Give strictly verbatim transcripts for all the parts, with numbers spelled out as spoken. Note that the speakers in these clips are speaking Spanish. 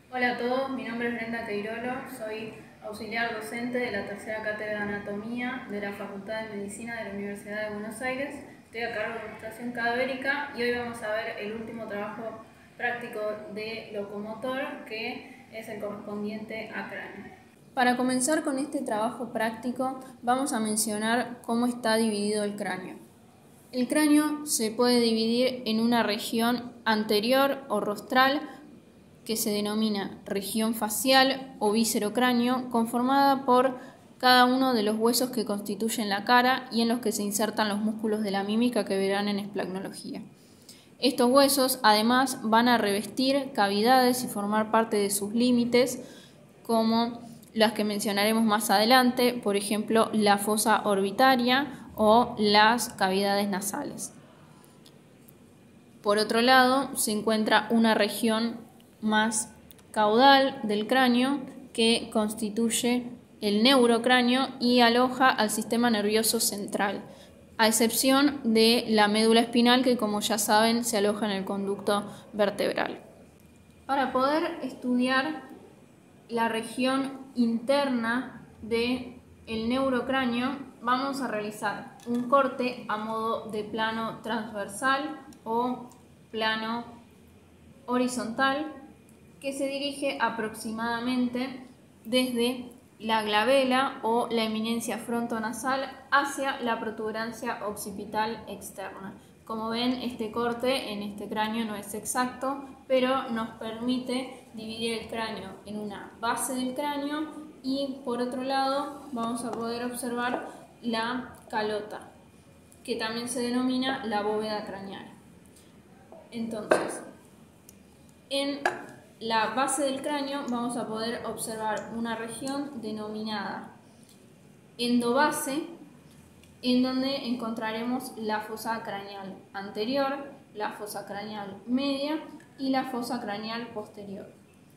Hola a todos, mi nombre es Brenda Queirolo, soy auxiliar docente de la tercera cátedra de Anatomía de la Facultad de Medicina de la Universidad de Buenos Aires. Estoy a cargo de Ilustración Cadavérica y hoy vamos a ver el último trabajo práctico de locomotor, que es el correspondiente a cráneo. Para comenzar con este trabajo práctico, vamos a mencionar cómo está dividido el cráneo. El cráneo se puede dividir en una región anterior o rostral, que se denomina región facial o viscerocráneo, conformada por cada uno de los huesos que constituyen la cara y en los que se insertan los músculos de la mímica que verán en esplagnología. Estos huesos además van a revestir cavidades y formar parte de sus límites, como las que mencionaremos más adelante, por ejemplo la fosa orbitaria o las cavidades nasales. Por otro lado, se encuentra una región más caudal del cráneo que constituye el neurocráneo y aloja al sistema nervioso central, a excepción de la médula espinal, que, como ya saben, se aloja en el conducto vertebral. Para poder estudiar la región interna del neurocráneo, vamos a realizar un corte a modo de plano transversal o plano horizontal, que se dirige aproximadamente desde la glabela o la eminencia frontonasal hacia la protuberancia occipital externa. Como ven, este corte en este cráneo no es exacto, pero nos permite dividir el cráneo en una base del cráneo y por otro lado vamos a poder observar la calota, que también se denomina la bóveda craneal. Entonces, en la base del cráneo vamos a poder observar una región denominada endobase, en donde encontraremos la fosa craneal anterior, la fosa craneal media y la fosa craneal posterior.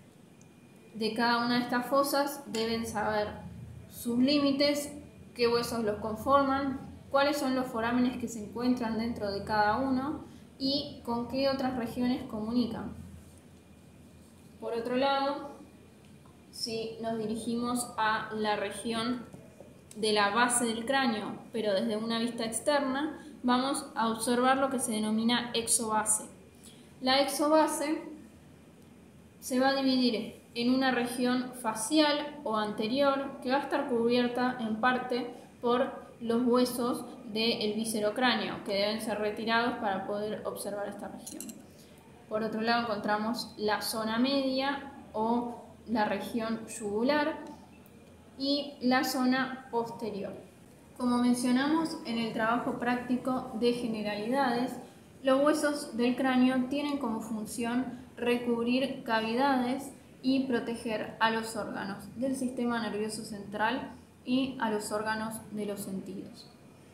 De cada una de estas fosas deben saber sus límites, qué huesos los conforman, cuáles son los forámenes que se encuentran dentro de cada uno y con qué otras regiones comunican. Por otro lado, si nos dirigimos a la región de la base del cráneo, pero desde una vista externa, vamos a observar lo que se denomina exobase. La exobase se va a dividir en una región facial o anterior, que va a estar cubierta en parte por los huesos del viscerocráneo, que deben ser retirados para poder observar esta región. Por otro lado encontramos la zona media o la región yugular y la zona posterior. Como mencionamos en el trabajo práctico de generalidades, los huesos del cráneo tienen como función recubrir cavidades y proteger a los órganos del sistema nervioso central y a los órganos de los sentidos.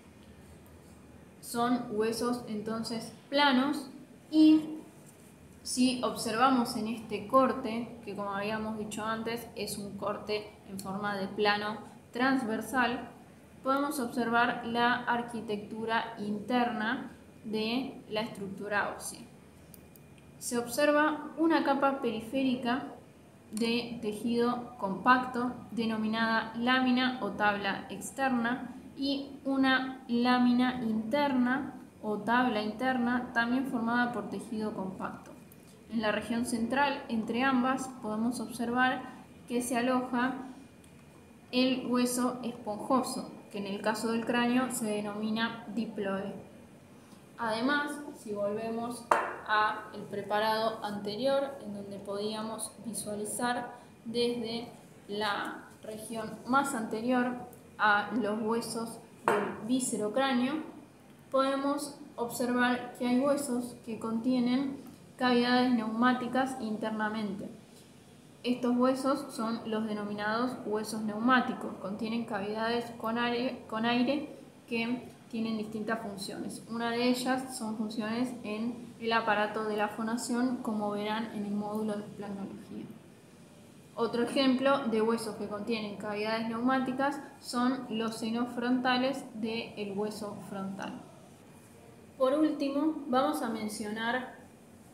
Son huesos entonces planos y si observamos en este corte, que como habíamos dicho antes es un corte en forma de plano transversal, podemos observar la arquitectura interna de la estructura ósea. Se observa una capa periférica de tejido compacto denominada lámina o tabla externa y una lámina interna o tabla interna también formada por tejido compacto. En la región central, entre ambas, podemos observar que se aloja el hueso esponjoso, que en el caso del cráneo se denomina diploide. Además, si volvemos al preparado anterior, en donde podíamos visualizar desde la región más anterior a los huesos del viscerocráneo, podemos observar que hay huesos que contienen cavidades neumáticas internamente. Estos huesos son los denominados huesos neumáticos, contienen cavidades con aire, con aire que tienen distintas funciones. Una de ellas son funciones en el aparato de la fonación, como verán en el módulo de esplagnología. Otro ejemplo de huesos que contienen cavidades neumáticas son los senos frontales del hueso frontal. Por último, vamos a mencionar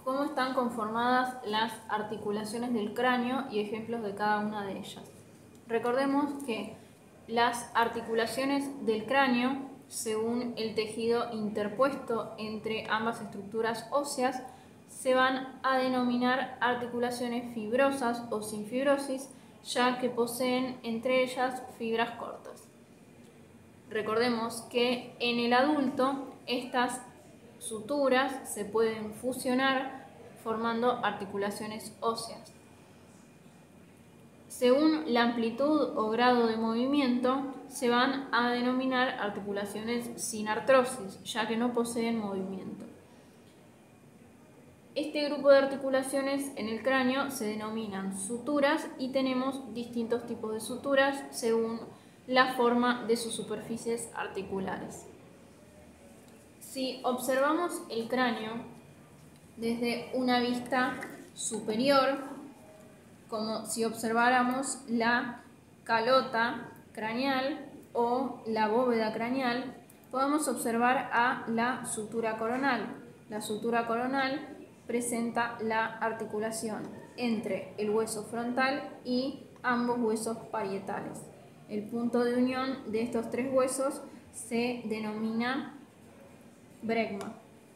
cómo están conformadas las articulaciones del cráneo y ejemplos de cada una de ellas. Recordemos que las articulaciones del cráneo, según el tejido interpuesto entre ambas estructuras óseas, se van a denominar articulaciones fibrosas o sin fibrosis, ya que poseen entre ellas fibras cortas. Recordemos que en el adulto estas suturas se pueden fusionar formando articulaciones óseas. Según la amplitud o grado de movimiento, se van a denominar articulaciones sin artrosis, ya que no poseen movimiento. Este grupo de articulaciones en el cráneo se denominan suturas y tenemos distintos tipos de suturas según la forma de sus superficies articulares. Si observamos el cráneo desde una vista superior, como si observáramos la calota craneal o la bóveda craneal, podemos observar a la sutura coronal. La sutura coronal presenta la articulación entre el hueso frontal y ambos huesos parietales. El punto de unión de estos tres huesos se denomina bregma.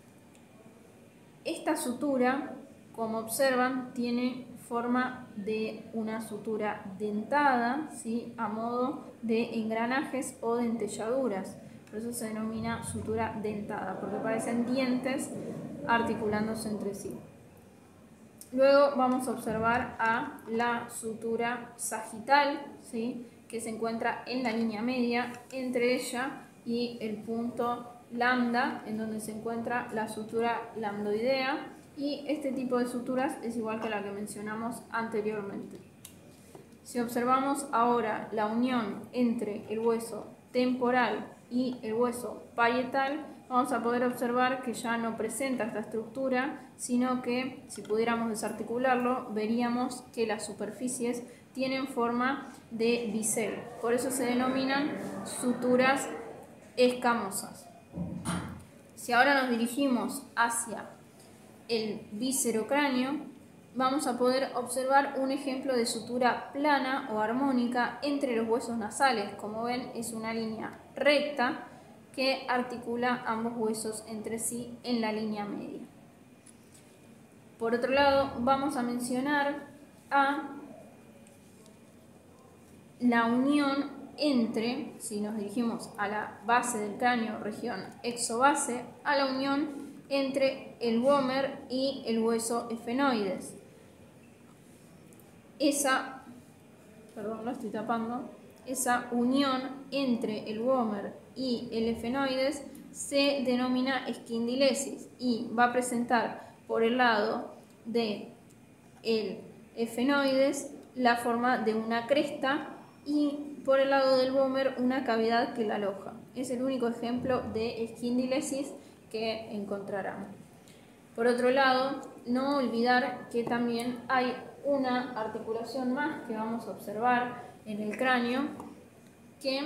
Esta sutura, como observan, tiene forma de una sutura dentada, ¿sí?, a modo de engranajes o dentelladuras. Por eso se denomina sutura dentada, porque parecen dientes articulándose entre sí. Luego vamos a observar a la sutura sagital, ¿sí?, que se encuentra en la línea media entre ella y el punto lambda, en donde se encuentra la sutura lambdoidea, y este tipo de suturas es igual que la que mencionamos anteriormente. Si observamos ahora la unión entre el hueso temporal y el hueso parietal, vamos a poder observar que ya no presenta esta estructura, sino que si pudiéramos desarticularlo, veríamos que las superficies tienen forma de bisel. Por eso se denominan suturas escamosas. Si ahora nos dirigimos hacia el viscerocráneo, vamos a poder observar un ejemplo de sutura plana o armónica entre los huesos nasales. Como ven, es una línea recta que articula ambos huesos entre sí en la línea media. Por otro lado, vamos a mencionar a la unión entre, si nos dirigimos a la base del cráneo, región exobase, a la unión entre el vómer y el hueso efenoides. Esa, perdón, lo estoy tapando, esa unión entre el vómer y el efenoides se denomina esquindilesis y va a presentar por el lado de el efenoides la forma de una cresta y por el lado del vómer una cavidad que la aloja. Es el único ejemplo de esquindilesis que encontrarán. Por otro lado, no olvidar que también hay una articulación más que vamos a observar en el cráneo, que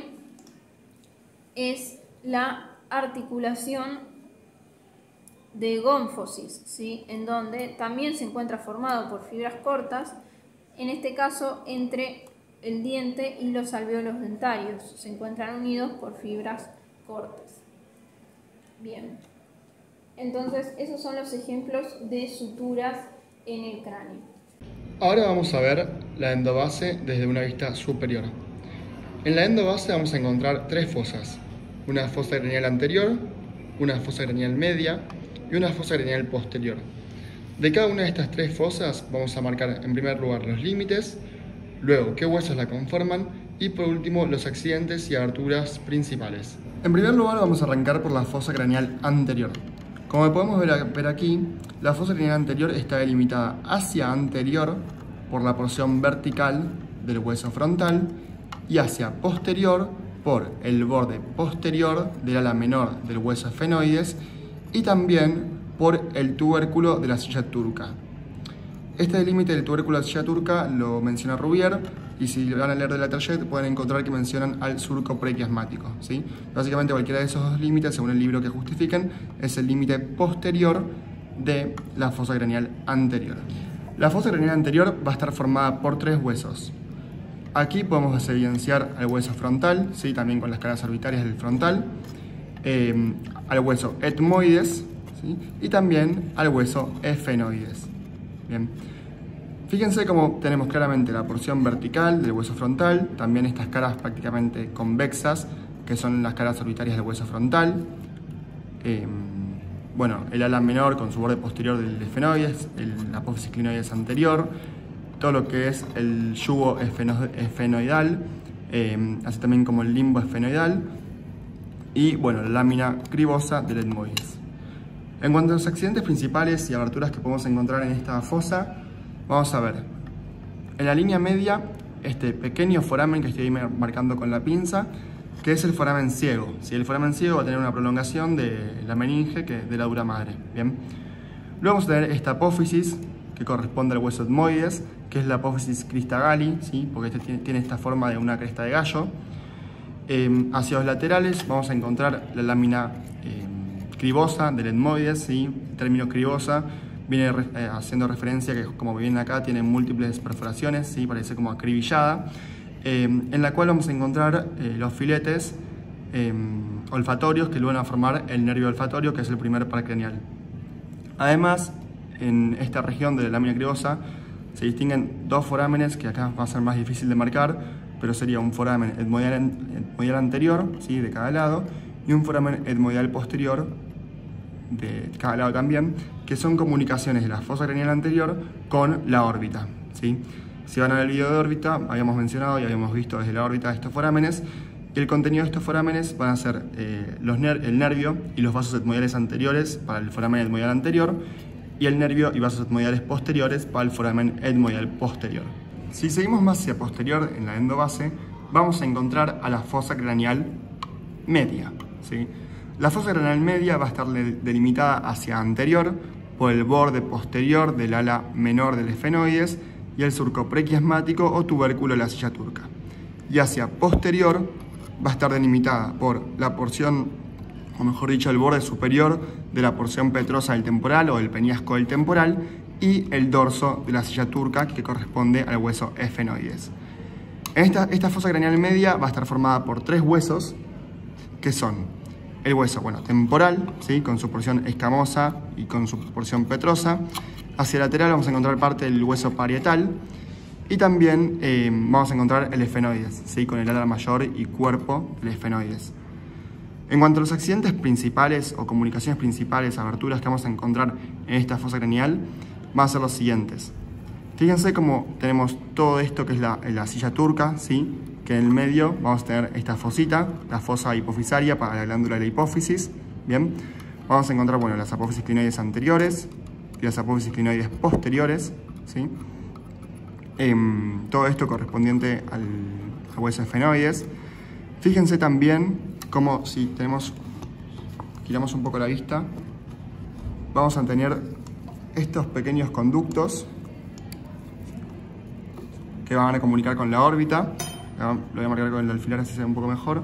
es la articulación de gónfosis, ¿sí?, en donde también se encuentra formado por fibras cortas, en este caso entre el diente y los alvéolos dentarios, se encuentran unidos por fibras cortas. Bien, entonces esos son los ejemplos de suturas en el cráneo. Ahora vamos a ver la endobase desde una vista superior. En la endobase vamos a encontrar tres fosas: una fosa craneal anterior, una fosa craneal media y una fosa craneal posterior. De cada una de estas tres fosas vamos a marcar en primer lugar los límites, luego qué huesos la conforman y por último los accidentes y aberturas principales. En primer lugar vamos a arrancar por la fosa craneal anterior. Como podemos ver, ver aquí, la fosa craneal anterior está delimitada hacia anterior por la porción vertical del hueso frontal y hacia posterior por el borde posterior del ala menor del hueso efenoides y también por el tubérculo de la silla turca. Este límite del tubérculo de la silla turca lo menciona Rubier, y si van a leer de la Target pueden encontrar que mencionan al surco prequiasmático, ¿sí? Básicamente cualquiera de esos dos límites, según el libro que justifiquen, es el límite posterior de la fosa craneal anterior. La fosa craneal anterior va a estar formada por tres huesos. Aquí podemos evidenciar al hueso frontal, ¿sí? También con las caras orbitarias del frontal, eh, al hueso etmoides, ¿sí? Y también al hueso efenoides. Bien. Fíjense cómo tenemos claramente la porción vertical del hueso frontal, también estas caras prácticamente convexas, que son las caras orbitarias del hueso frontal. Eh, bueno, el ala menor con su borde posterior del efenoides, el, la apófisis clinoides anterior, todo lo que es el yugo esfeno, esfenoidal, eh, así también como el limbo esfenoidal, y bueno, la lámina cribosa del etmoides. En cuanto a los accidentes principales y aberturas que podemos encontrar en esta fosa, vamos a ver, en la línea media, este pequeño foramen que estoy marcando con la pinza, que es el foramen ciego. ¿Sí? El foramen ciego va a tener una prolongación de la meninge que de la dura madre. ¿Bien? Luego vamos a tener esta apófisis, que corresponde al hueso etmoides, que es la apófisis cristagalli, ¿sí? Porque este tiene, tiene esta forma de una cresta de gallo. Eh, hacia los laterales vamos a encontrar la lámina eh, cribosa del etmoides, ¿sí? El término cribosa viene eh, haciendo referencia que, como ven acá, tiene múltiples perforaciones, ¿sí? Parece como acribillada, eh, en la cual vamos a encontrar eh, los filetes eh, olfatorios que luego van a formar el nervio olfatorio, que es el primer par craneal. Además, en esta región de la lámina cribosa se distinguen dos forámenes que acá va a ser más difícil de marcar, pero sería un foramen etmoidal, etmoidal anterior, ¿sí? De cada lado, y un foramen etmoidal posterior de cada lado también, que son comunicaciones de la fosa craneal anterior con la órbita, ¿sí? Si van a ver el video de órbita, habíamos mencionado y habíamos visto desde la órbita estos forámenes, y el contenido de estos forámenes van a ser eh, los ner el nervio y los vasos etmoidales anteriores para el foramen etmoidal anterior, y el nervio y vasos etmoidales posteriores para el foramen etmoidal posterior. Si seguimos más hacia posterior en la endobase, vamos a encontrar a la fosa craneal media, ¿sí? La fosa craneal media va a estar delimitada hacia anterior por el borde posterior del ala menor del esfenoides y el surco prequiasmático o tubérculo de la silla turca. Y hacia posterior va a estar delimitada por la porción, o mejor dicho, el borde superior de la porción petrosa del temporal o el peñasco del temporal y el dorso de la silla turca, que corresponde al hueso esfenoides. Esta, esta fosa craneal media va a estar formada por tres huesos, que son el hueso, bueno, temporal, ¿sí? Con su porción escamosa y con su porción petrosa. Hacia el lateral vamos a encontrar parte del hueso parietal y también eh, vamos a encontrar el esfenoides, ¿sí? Con el ala mayor y cuerpo del esfenoides. En cuanto a los accidentes principales o comunicaciones principales, aberturas que vamos a encontrar en esta fosa craneal, van a ser los siguientes. Fíjense cómo tenemos todo esto que es la, la silla turca, ¿sí? Que en el medio vamos a tener esta fosita, la fosa hipofisaria para la glándula de la hipófisis. Bien, vamos a encontrar, bueno, las apófisis clinoides anteriores y las apófisis clinoides posteriores, ¿sí? Eh, todo esto correspondiente al, al hueso esfenoides. Fíjense también cómo, si tenemos, giramos un poco la vista, vamos a tener estos pequeños conductos que van a comunicar con la órbita. Lo voy a marcar con el alfiler así se ve un poco mejor.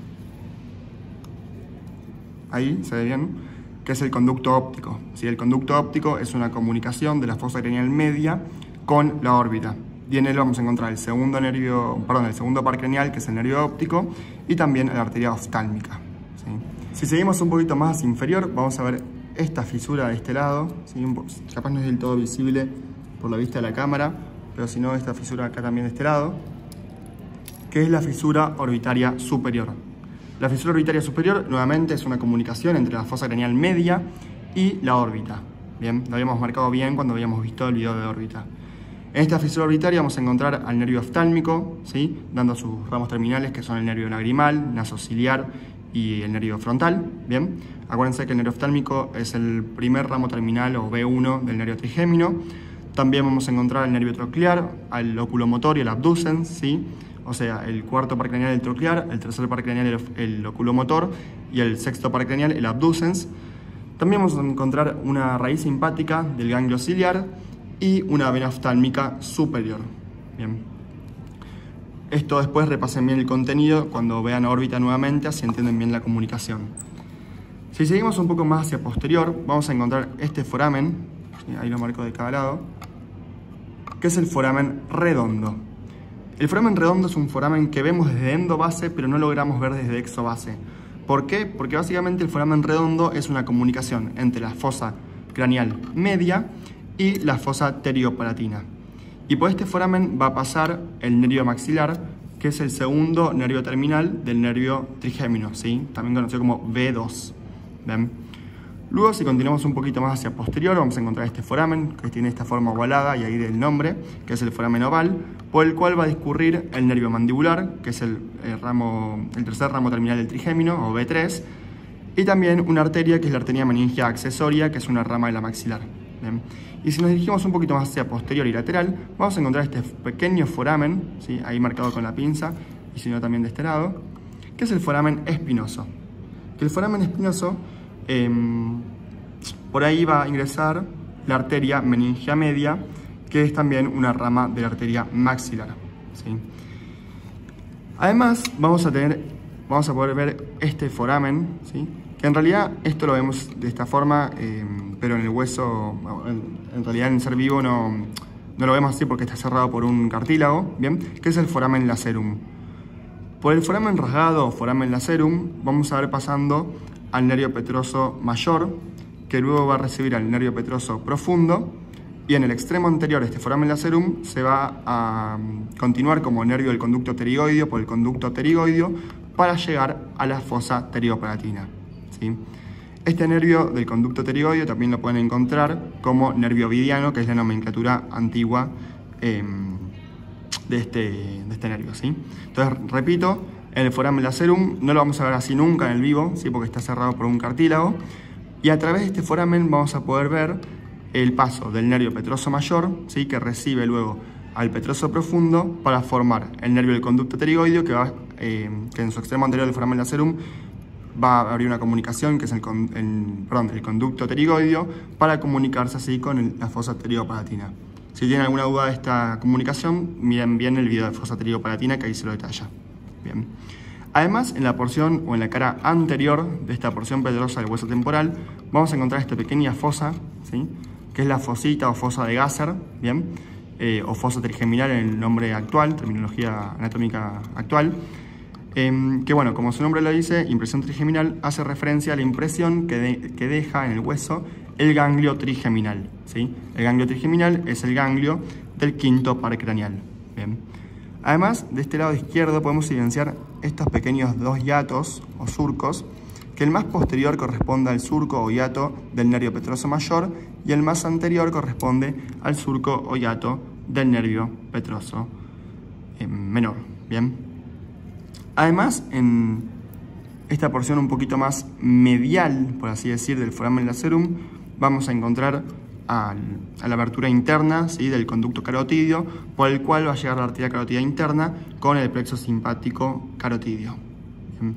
Ahí se ve bien, que es el conducto óptico. ¿Sí? El conducto óptico es una comunicación de la fosa craneal media con la órbita. Y en él vamos a encontrar el segundo nervio, perdón, el segundo par craneal, que es el nervio óptico, y también la arteria oftálmica. ¿Sí? Si seguimos un poquito más inferior, vamos a ver esta fisura de este lado. ¿Sí? Capaz no es del todo visible por la vista de la cámara, pero si no, esta fisura acá también de este lado, que es la fisura orbitaria superior. La fisura orbitaria superior, nuevamente, es una comunicación entre la fosa craneal media y la órbita. Bien, lo habíamos marcado bien cuando habíamos visto el video de órbita. En esta fisura orbitaria vamos a encontrar al nervio oftálmico, ¿sí? Dando sus ramos terminales, que son el nervio lagrimal, nasociliar y el nervio frontal. Bien, acuérdense que el nervio oftálmico es el primer ramo terminal o B uno del nervio trigémino. También vamos a encontrar el nervio troclear, al oculomotor y el abducens, ¿sí? O sea, el cuarto par craneal el troclear, el tercer par craneal el, el oculomotor y el sexto par craneal el abducens. También vamos a encontrar una raíz simpática del ganglio ciliar y una vena oftálmica superior. Bien. Esto después repasen bien el contenido cuando vean órbita nuevamente, así entienden bien la comunicación. Si seguimos un poco más hacia posterior, vamos a encontrar este foramen, ¿sí? Ahí lo marco de cada lado, que es el foramen redondo. El foramen redondo es un foramen que vemos desde endobase, pero no logramos ver desde exobase. ¿Por qué? Porque básicamente el foramen redondo es una comunicación entre la fosa craneal media y la fosa pteriopalatina. Y por este foramen va a pasar el nervio maxilar, que es el segundo nervio terminal del nervio trigémino, ¿sí? También conocido como V dos. ¿Ven? Luego, si continuamos un poquito más hacia posterior, vamos a encontrar este foramen, que tiene esta forma ovalada, y ahí del nombre, que es el foramen oval, por el cual va a discurrir el nervio mandibular, que es el, el, ramo, el tercer ramo terminal del trigémino, o V tres, y también una arteria, que es la arteria meningia accesoria, que es una rama de la maxilar. ¿Bien? Y si nos dirigimos un poquito más hacia posterior y lateral, vamos a encontrar este pequeño foramen, ¿sí? Ahí marcado con la pinza, y si no también de este lado, que es el foramen espinoso. Que el foramen espinoso, eh, por ahí va a ingresar la arteria meningia media, que es también una rama de la arteria maxilar, ¿sí? Además, vamos a, tener, vamos a poder ver este foramen, ¿sí? Que en realidad esto lo vemos de esta forma, eh, pero en el hueso, en, en realidad en el ser vivo no, no lo vemos así porque está cerrado por un cartílago, ¿bien? Que es el foramen lacerum. Por el foramen rasgado o foramen lacerum vamos a ver pasando al nervio petroso mayor, que luego va a recibir al nervio petroso profundo, y en el extremo anterior de este foramen lacerum se va a continuar como nervio del conducto pterigoideo por el conducto pterigoideo para llegar a la fosa pteriopalatina, ¿sí? Este nervio del conducto pterigoideo también lo pueden encontrar como nervio ovidiano, que es la nomenclatura antigua eh, de, este, de este nervio, ¿sí? Entonces, repito, en el foramen lacerum no lo vamos a ver así nunca en el vivo, ¿sí? Porque está cerrado por un cartílago, y a través de este foramen vamos a poder ver el paso del nervio petroso mayor, ¿sí? Que recibe luego al petroso profundo para formar el nervio del conducto pterigoideo, que, va, eh, que en su extremo anterior del foramen lacerum va a abrir una comunicación, que es el, el, perdón, el conducto pterigoideo, para comunicarse así con el, la fosa pteriopalatina. Si tienen alguna duda de esta comunicación, miren bien el video de fosa pteriopalatina, que ahí se lo detalla. Bien. Además, en la porción o en la cara anterior de esta porción petrosa del hueso temporal, vamos a encontrar esta pequeña fosa, ¿sí? Que es la fosita o fosa de Gasser, ¿bien? Eh, o fosa trigeminal en el nombre actual, terminología anatómica actual. Eh, que bueno, como su nombre lo dice, impresión trigeminal hace referencia a la impresión que, de, que deja en el hueso el ganglio trigeminal, ¿sí? El ganglio trigeminal es el ganglio del quinto par craneal. Bien. Además, de este lado izquierdo podemos evidenciar estos pequeños dos hiatos o surcos, que el más posterior corresponde al surco o hiato del nervio petroso mayor y el más anterior corresponde al surco o hiato del nervio petroso eh, menor. Bien. Además, en esta porción un poquito más medial, por así decir, del foramen lacerum, vamos a encontrar al, a la abertura interna, ¿sí? Del conducto carotídeo, por el cual va a llegar la arteria carótida interna con el plexo simpático carotídeo. Bien.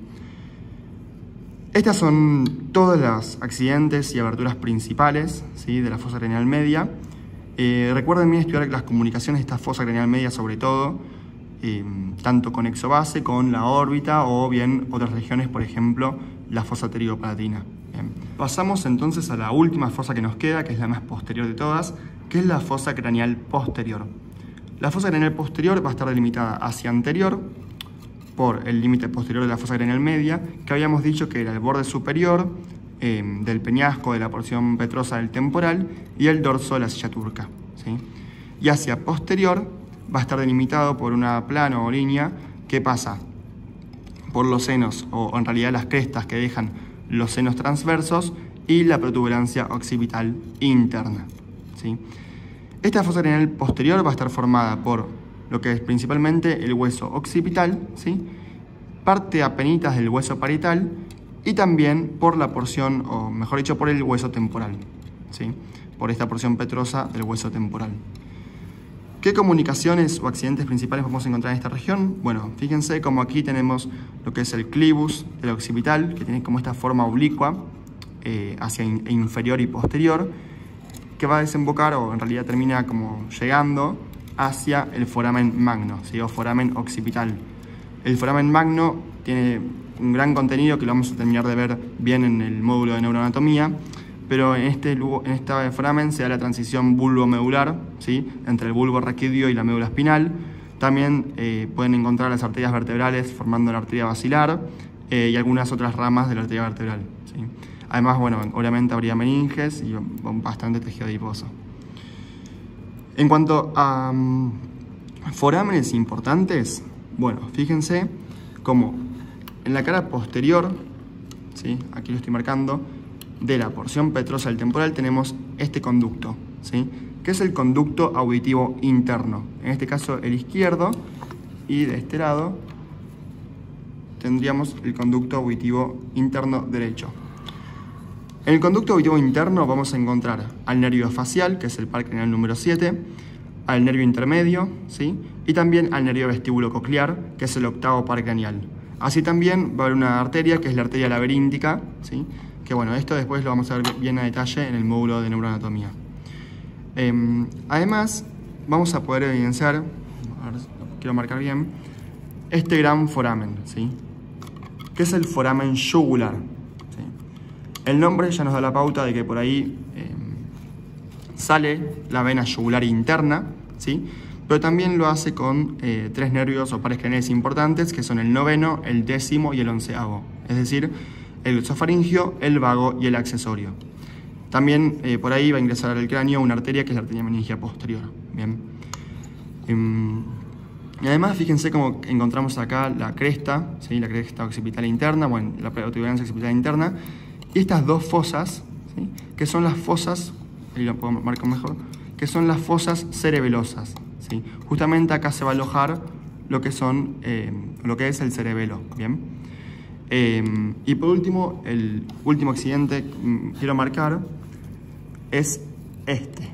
Estas son todos los accidentes y aberturas principales, ¿sí? De la fosa craneal media. Eh, recuerden bien estudiar las comunicaciones de esta fosa craneal media, sobre todo, eh, tanto con exobase, con la órbita o bien otras regiones, por ejemplo, la fosa pteriopalatina. Bien. Pasamos entonces a la última fosa que nos queda, que es la más posterior de todas, que es la fosa craneal posterior. La fosa craneal posterior va a estar delimitada hacia anterior por el límite posterior de la fosa craneal media, que habíamos dicho que era el borde superior eh, del peñasco de la porción petrosa del temporal y el dorso de la silla turca, ¿sí? Y hacia posterior va a estar delimitado por una plano o línea que pasa por los senos, o en realidad las crestas que dejan los senos transversos y la protuberancia occipital interna, ¿sí? Esta fosa craneal posterior va a estar formada por lo que es principalmente el hueso occipital, ¿sí? Parte apenitas del hueso parietal y también por la porción, o mejor dicho, por el hueso temporal, ¿sí? Por esta porción petrosa del hueso temporal. ¿Qué comunicaciones o accidentes principales vamos a encontrar en esta región? Bueno, fíjense como aquí tenemos lo que es el clivus del occipital, que tiene como esta forma oblicua eh, hacia in inferior y posterior, que va a desembocar, o en realidad termina como llegando hacia el foramen magno, ¿sí? O foramen occipital. El foramen magno tiene un gran contenido que lo vamos a terminar de ver bien en el módulo de neuroanatomía, pero en este, en este foramen se da la transición bulbo-medular, ¿sí?, entre el bulbo raquídeo y la médula espinal. También eh, pueden encontrar las arterias vertebrales formando la arteria basilar eh, y algunas otras ramas de la arteria vertebral, ¿sí? Además, bueno, obviamente habría meninges y bastante tejido adiposo. En cuanto a um, forámenes importantes, bueno, fíjense como en la cara posterior, ¿sí?, aquí lo estoy marcando, de la porción petrosal temporal tenemos este conducto, ¿sí?, que es el conducto auditivo interno, en este caso el izquierdo, y de este lado tendríamos el conducto auditivo interno derecho. En el conducto auditivo interno vamos a encontrar al nervio facial, que es el par craneal número siete, al nervio intermedio, ¿sí?, y también al nervio vestíbulo coclear, que es el octavo par craneal. Así también va a haber una arteria, que es la arteria laberíntica, ¿sí?, que bueno, esto después lo vamos a ver bien a detalle en el módulo de neuroanatomía. Eh, además, vamos a poder evidenciar, a ver, quiero marcar bien, este gran foramen, ¿sí?, que es el foramen yugular, ¿sí? El nombre ya nos da la pauta de que por ahí eh, sale la vena yugular interna, ¿sí?, pero también lo hace con eh, tres nervios o pares craneales importantes, que son el noveno, el décimo y el onceavo, es decir, el glosofaringio, el vago y el accesorio. También eh, por ahí va a ingresar al cráneo una arteria que es la arteria meningia posterior. Bien. Um, y además, fíjense cómo encontramos acá la cresta, ¿sí?, la cresta occipital interna, bueno, la protuberancia occipital interna, y estas dos fosas, ¿sí?, que son las fosas, ahí lo puedo marcar mejor, que son las fosas cerebelosas, ¿sí? Justamente acá se va a alojar lo que son, eh, lo que es el cerebelo. Bien. Eh, y por último, el último accidente que quiero marcar es este.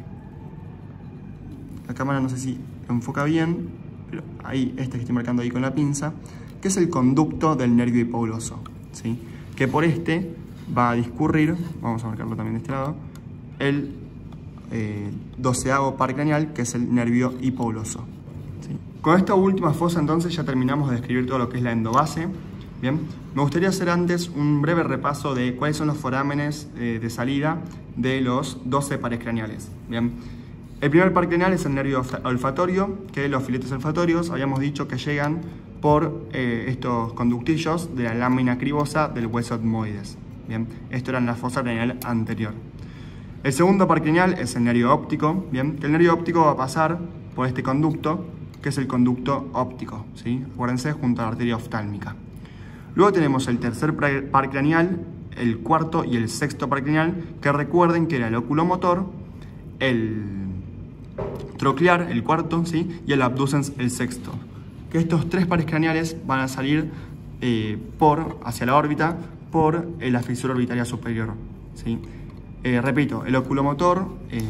La cámara no sé si lo enfoca bien, pero ahí, este que estoy marcando ahí con la pinza, que es el conducto del nervio hipogloso, ¿sí?, que por este va a discurrir, vamos a marcarlo también de este lado, el eh, doceavo par craneal, que es el nervio hipogloso, ¿sí? Con esta última fosa entonces ya terminamos de describir todo lo que es la endobase. Bien, me gustaría hacer antes un breve repaso de cuáles son los forámenes eh, de salida de los doce pares craneales. Bien, el primer par craneal es el nervio olfatorio, que los filetes olfatorios habíamos dicho que llegan por eh, estos conductillos de la lámina cribosa del hueso etmoides. Bien, esto era en la fosa craneal anterior. El segundo par craneal es el nervio óptico, bien, que el nervio óptico va a pasar por este conducto, que es el conducto óptico, ¿sí?, acuérdense, junto a la arteria oftálmica. Luego tenemos el tercer par craneal, el cuarto y el sexto par craneal, que recuerden que era el oculomotor, el troclear, el cuarto, ¿sí?, y el abducens, el sexto. Que estos tres pares craneales van a salir eh, por, hacia la órbita por eh, la fisura orbitaria superior, ¿sí? Eh, repito, el oculomotor, eh,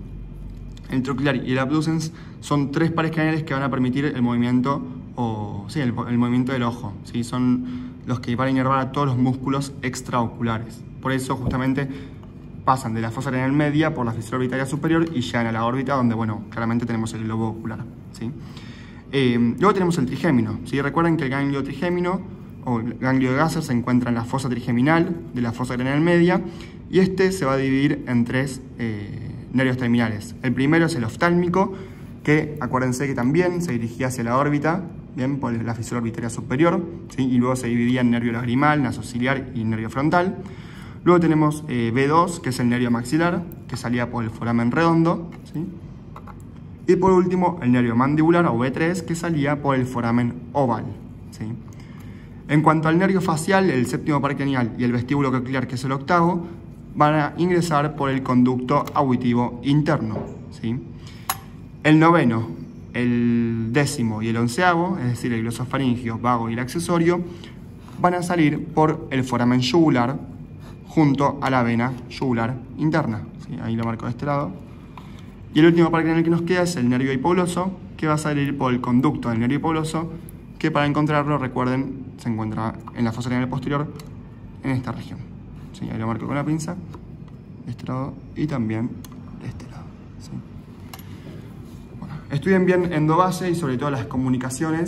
el troclear y el abducens son tres pares craneales que van a permitir el movimiento, o, sí, el, el movimiento del ojo, ¿sí? Son los que van a inervar a todos los músculos extraoculares. Por eso justamente pasan de la fosa craneal media por la fisura orbitaria superior y llegan a la órbita donde, bueno, claramente tenemos el globo ocular, ¿sí? Eh, luego tenemos el trigémino, ¿sí? Recuerden que el ganglio trigémino o el ganglio de Gasser se encuentra en la fosa trigeminal de la fosa craneal media y este se va a dividir en tres eh, nervios terminales. El primero es el oftálmico, que acuérdense que también se dirigía hacia la órbita, bien, por la fisura orbitaria superior, ¿sí?, y luego se dividía en nervio lagrimal, nasociliar y nervio frontal. Luego tenemos eh, B dos, que es el nervio maxilar, que salía por el foramen redondo, ¿sí? Y por último, el nervio mandibular, o B tres, que salía por el foramen oval, ¿sí? En cuanto al nervio facial, el séptimo par craneal y el vestíbulo coclear, que es el octavo, van a ingresar por el conducto auditivo interno, ¿sí? El noveno, el décimo y el onceavo, es decir, el glosofaringio, vago y el accesorio, van a salir por el foramen yugular junto a la vena yugular interna, ¿sí? Ahí lo marco de este lado. Y el último par craneal que nos queda es el nervio hipogloso, que va a salir por el conducto del nervio hipogloso, que para encontrarlo, recuerden, se encuentra en la fosa craneal posterior, en esta región. ¿Sí? Ahí lo marco con la pinza, de este lado y también de este lado. ¿Sí? Bueno, estudien bien endobase y sobre todo las comunicaciones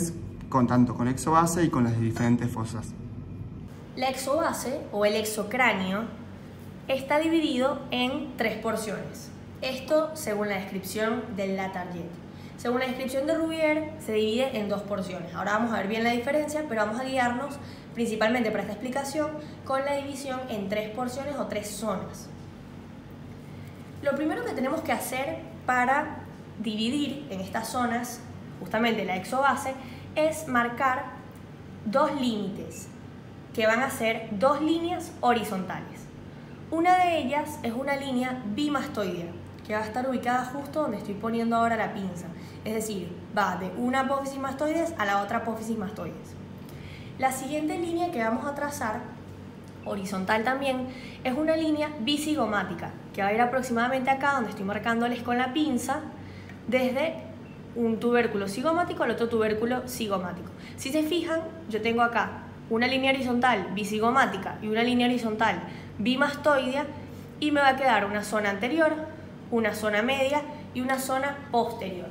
con, tanto con exobase y con las diferentes fosas. La exobase o el exocráneo está dividido en tres porciones. Esto según la descripción del Latarjet. Según la descripción de Rouvier se divide en dos porciones. Ahora vamos a ver bien la diferencia, pero vamos a guiarnos principalmente para esta explicación con la división en tres porciones o tres zonas. Lo primero que tenemos que hacer para dividir en estas zonas justamente la exobase es marcar dos límites que van a ser dos líneas horizontales. Una de ellas es una línea bimastoidea que va a estar ubicada justo donde estoy poniendo ahora la pinza, es decir, va de una apófisis mastoides a la otra apófisis mastoides. La siguiente línea que vamos a trazar, horizontal también, es una línea bicigomática que va a ir aproximadamente acá donde estoy marcándoles con la pinza, desde un tubérculo cigomático al otro tubérculo cigomático. Si se fijan, yo tengo acá una línea horizontal bicigomática y una línea horizontal bimastoidea y me va a quedar una zona anterior, una zona media y una zona posterior.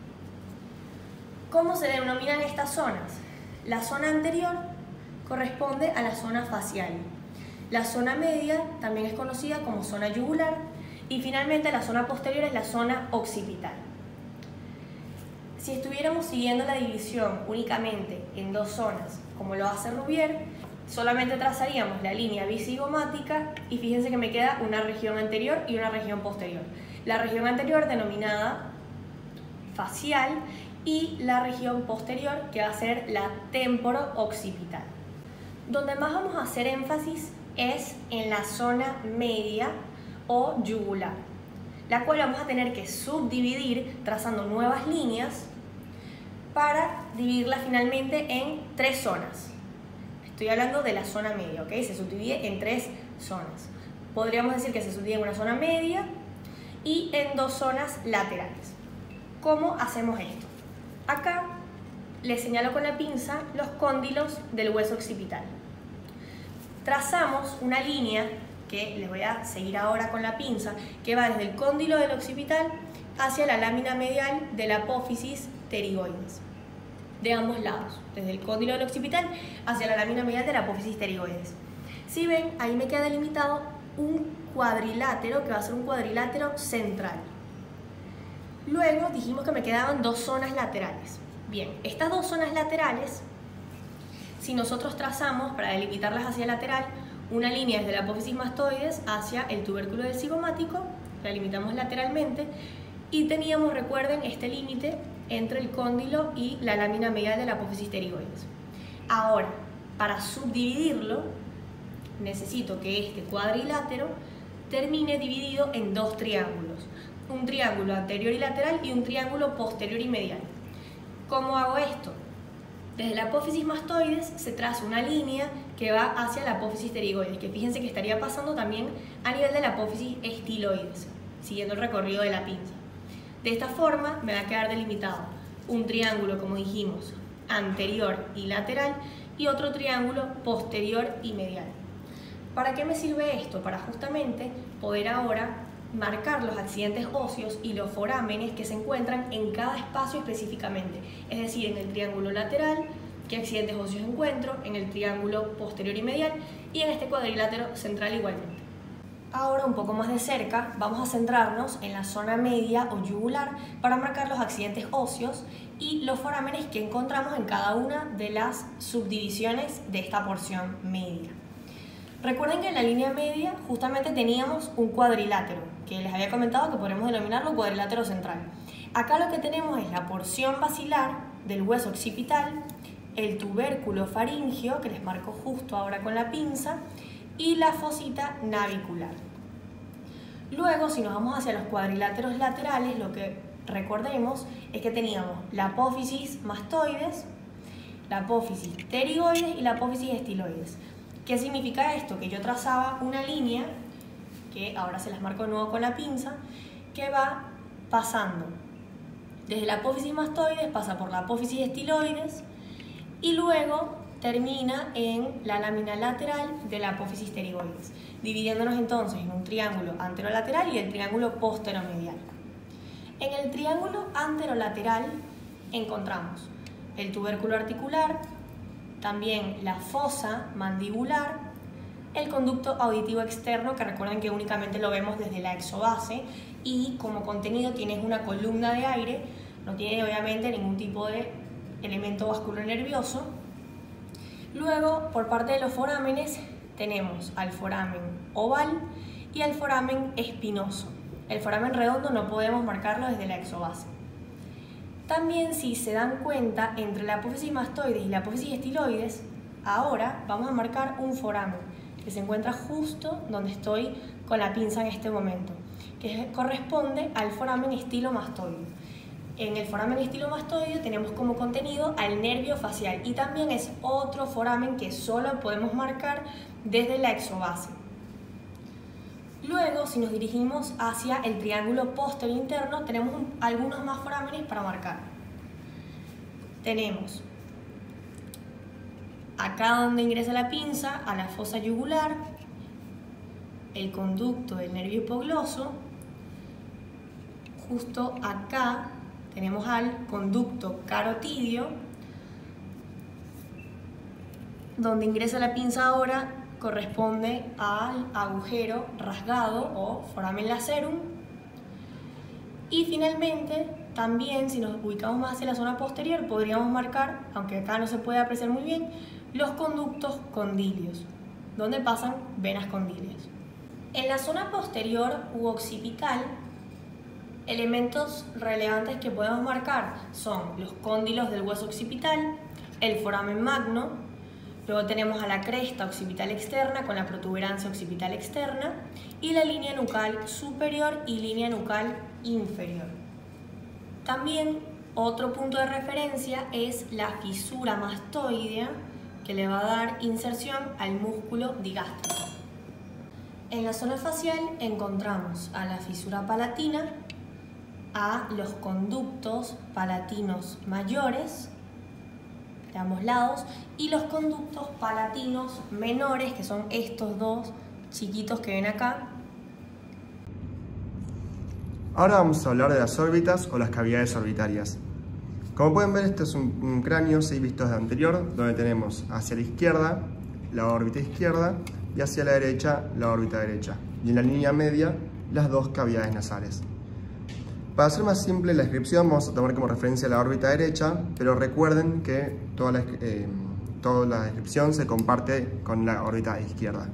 ¿Cómo se denominan estas zonas? La zona anterior corresponde a la zona facial. La zona media también es conocida como zona yugular y finalmente la zona posterior es la zona occipital. Si estuviéramos siguiendo la división únicamente en dos zonas, como lo hace Rouvier, solamente trazaríamos la línea bicigomática y fíjense que me queda una región anterior y una región posterior. La región anterior denominada facial y la región posterior que va a ser la temporo-occipital. Donde más vamos a hacer énfasis es en la zona media o yugular, la cual vamos a tener que subdividir trazando nuevas líneas para dividirla finalmente en tres zonas. Estoy hablando de la zona media, ¿ok? Se subdivide en tres zonas. Podríamos decir que se subdivide en una zona media y en dos zonas laterales. ¿Cómo hacemos esto? Acá les señalo con la pinza los cóndilos del hueso occipital. Trazamos una línea que les voy a seguir ahora con la pinza, que va desde el cóndilo del occipital hacia la lámina medial de la apófisis pterigoides, de ambos lados, desde el cóndilo del occipital hacia la lámina medial de la apófisis pterigoides. Si ven, ahí me queda delimitado un cuadrilátero que va a ser un cuadrilátero central. Luego dijimos que me quedaban dos zonas laterales. Bien, estas dos zonas laterales, si nosotros trazamos para delimitarlas hacia el lateral, una línea desde la apófisis mastoides hacia el tubérculo del cigomático, la limitamos lateralmente, y teníamos, recuerden, este límite entre el cóndilo y la lámina medial de la apófisis pterigoides. Ahora, para subdividirlo, necesito que este cuadrilátero termine dividido en dos triángulos, un triángulo anterior y lateral y un triángulo posterior y medial. ¿Cómo hago esto? Desde la apófisis mastoides se traza una línea que va hacia la apófisis pterigoides, que fíjense que estaría pasando también a nivel de la apófisis estiloides, siguiendo el recorrido de la pinza. De esta forma me va a quedar delimitado un triángulo, como dijimos, anterior y lateral, y otro triángulo posterior y medial. ¿Para qué me sirve esto? Para justamente poder ahora marcar los accidentes óseos y los forámenes que se encuentran en cada espacio específicamente, es decir, en el triángulo lateral, qué accidentes óseos encuentro, en el triángulo posterior y medial y en este cuadrilátero central igualmente. Ahora, un poco más de cerca, vamos a centrarnos en la zona media o yugular para marcar los accidentes óseos y los forámenes que encontramos en cada una de las subdivisiones de esta porción media. Recuerden que en la línea media justamente teníamos un cuadrilátero, que les había comentado que podemos denominarlo cuadrilátero central. Acá lo que tenemos es la porción basilar del hueso occipital, el tubérculo faríngeo, que les marco justo ahora con la pinza, y la fosita navicular. Luego, si nos vamos hacia los cuadriláteros laterales, lo que recordemos es que teníamos la apófisis mastoides, la apófisis pterigoides y la apófisis estiloides. ¿Qué significa esto? Que yo trazaba una línea, que ahora se las marco de nuevo con la pinza, que va pasando desde la apófisis mastoides, pasa por la apófisis estiloides y luego termina en la lámina lateral de la apófisis pterigoides, dividiéndonos entonces en un triángulo anterolateral y el triángulo posteromedial. En el triángulo anterolateral encontramos el tubérculo articular, también la fosa mandibular, el conducto auditivo externo, que recuerden que únicamente lo vemos desde la exobase, y como contenido tienes una columna de aire, no tiene obviamente ningún tipo de elemento vascular nervioso. Luego, por parte de los forámenes, tenemos al foramen oval y al foramen espinoso. El foramen redondo no podemos marcarlo desde la exobase. También, si se dan cuenta, entre la apófisis mastoides y la apófisis estiloides, ahora vamos a marcar un foramen que se encuentra justo donde estoy con la pinza en este momento, que corresponde al foramen estilomastoideo. En el foramen estilomastoideo tenemos como contenido al nervio facial y también es otro foramen que solo podemos marcar desde la exobase. Luego, si nos dirigimos hacia el triángulo posterior interno, tenemos un, algunos más forámenes para marcar. Tenemos acá donde ingresa la pinza, a la fosa yugular, el conducto del nervio hipogloso. Justo acá tenemos al conducto carotidio, donde ingresa la pinza ahora corresponde al agujero rasgado o foramen lacerum. Y finalmente, también si nos ubicamos más hacia la zona posterior, podríamos marcar, aunque acá no se puede apreciar muy bien, los conductos condilios, donde pasan venas condilias. En la zona posterior u occipital, elementos relevantes que podemos marcar son los cóndilos del hueso occipital, el foramen magno. Luego tenemos a la cresta occipital externa con la protuberancia occipital externa y la línea nucal superior y línea nucal inferior. También otro punto de referencia es la fisura mastoidea, que le va a dar inserción al músculo digástrico. En la zona facial encontramos a la fisura palatina, a los conductos palatinos mayores de ambos lados y los conductos palatinos menores, que son estos dos chiquitos que ven acá. Ahora vamos a hablar de las órbitas o las cavidades orbitarias. Como pueden ver, este es un, un cráneo, ¿sí?, visto desde anterior, donde tenemos hacia la izquierda la órbita izquierda y hacia la derecha la órbita derecha, y en la línea media las dos cavidades nasales. Para hacer más simple la descripción, vamos a tomar como referencia la órbita derecha, pero recuerden que toda la, eh, toda la descripción se comparte con la órbita izquierda.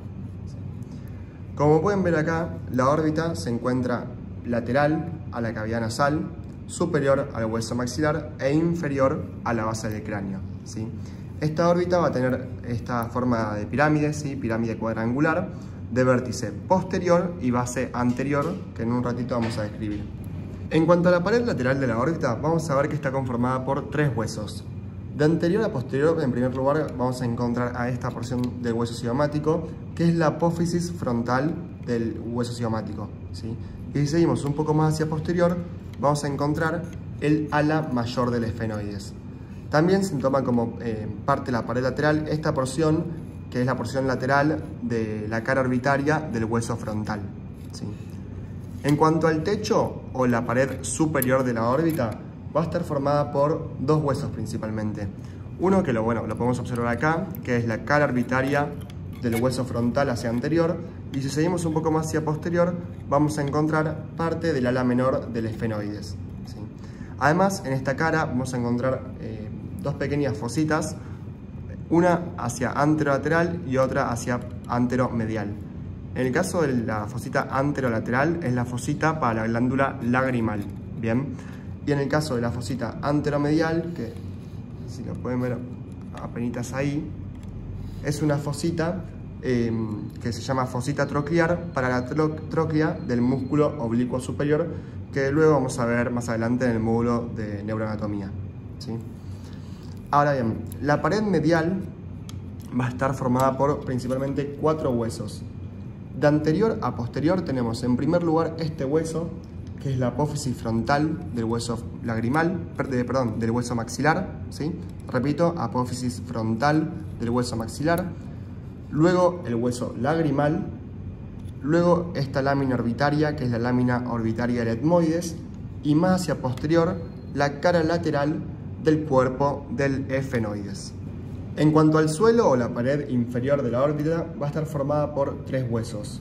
Como pueden ver acá, la órbita se encuentra lateral a la cavidad nasal, superior al hueso maxilar e inferior a la base del cráneo, ¿sí? Esta órbita va a tener esta forma de pirámide, ¿sí?, pirámide cuadrangular, de vértice posterior y base anterior, que en un ratito vamos a describir. En cuanto a la pared lateral de la órbita, vamos a ver que está conformada por tres huesos. De anterior a posterior, en primer lugar, vamos a encontrar a esta porción del hueso cigomático, que es la apófisis frontal del hueso cigomático, ¿sí? Y si seguimos un poco más hacia posterior, vamos a encontrar el ala mayor del esfenoides. También se toma como eh, parte de la pared lateral esta porción, que es la porción lateral de la cara orbitaria del hueso frontal, ¿sí? En cuanto al techo o la pared superior de la órbita, va a estar formada por dos huesos principalmente. Uno que lo, bueno, lo podemos observar acá, que es la cara orbitaria del hueso frontal hacia anterior, y si seguimos un poco más hacia posterior, vamos a encontrar parte del ala menor del esfenoides, ¿sí? Además, en esta cara vamos a encontrar eh, dos pequeñas fositas, una hacia anterolateral y otra hacia anteromedial. En el caso de la fosita anterolateral es la fosita para la glándula lagrimal, ¿bien? Y en el caso de la fosita anteromedial, que si lo pueden ver apenitas ahí, es una fosita eh, que se llama fosita troclear para la tróclea del músculo oblicuo superior, que luego vamos a ver más adelante en el módulo de neuroanatomía, ¿sí? Ahora bien, la pared medial va a estar formada por principalmente cuatro huesos. De anterior a posterior tenemos en primer lugar este hueso, que es la apófisis frontal del hueso lagrimal, perdón, del hueso maxilar, ¿sí? Repito, apófisis frontal del hueso maxilar, luego el hueso lagrimal, luego esta lámina orbitaria, que es la lámina orbitaria del etmoides, y más hacia posterior, la cara lateral del cuerpo del efenoides. En cuanto al suelo o la pared inferior de la órbita, va a estar formada por tres huesos.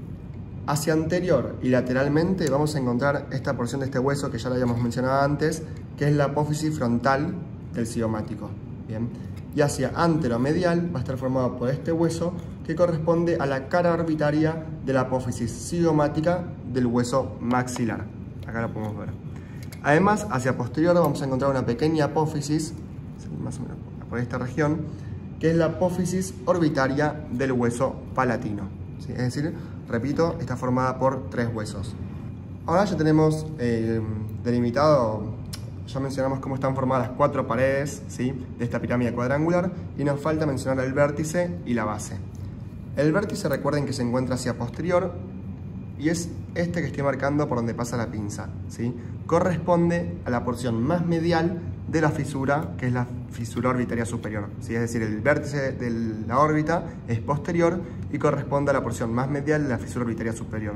Hacia anterior y lateralmente vamos a encontrar esta porción de este hueso que ya lo habíamos mencionado antes, que es la apófisis frontal del cigomático. Bien. Y hacia anteromedial va a estar formado por este hueso que corresponde a la cara orbitaria de la apófisis cigomática del hueso maxilar. Acá lo podemos ver. Además, hacia posterior vamos a encontrar una pequeña apófisis, más o menos por esta región, que es la apófisis orbitaria del hueso palatino. ¿Sí? Es decir, repito, está formada por tres huesos. Ahora ya tenemos eh, delimitado, ya mencionamos cómo están formadas las cuatro paredes, ¿sí?, de esta pirámide cuadrangular, y nos falta mencionar el vértice y la base. El vértice, recuerden que se encuentra hacia posterior, y es este que estoy marcando por donde pasa la pinza, ¿sí? Corresponde a la porción más medial de la fisura, que es la fisura orbitaria superior, ¿sí? Es decir, el vértice de la órbita es posterior y corresponde a la porción más medial de la fisura orbitaria superior.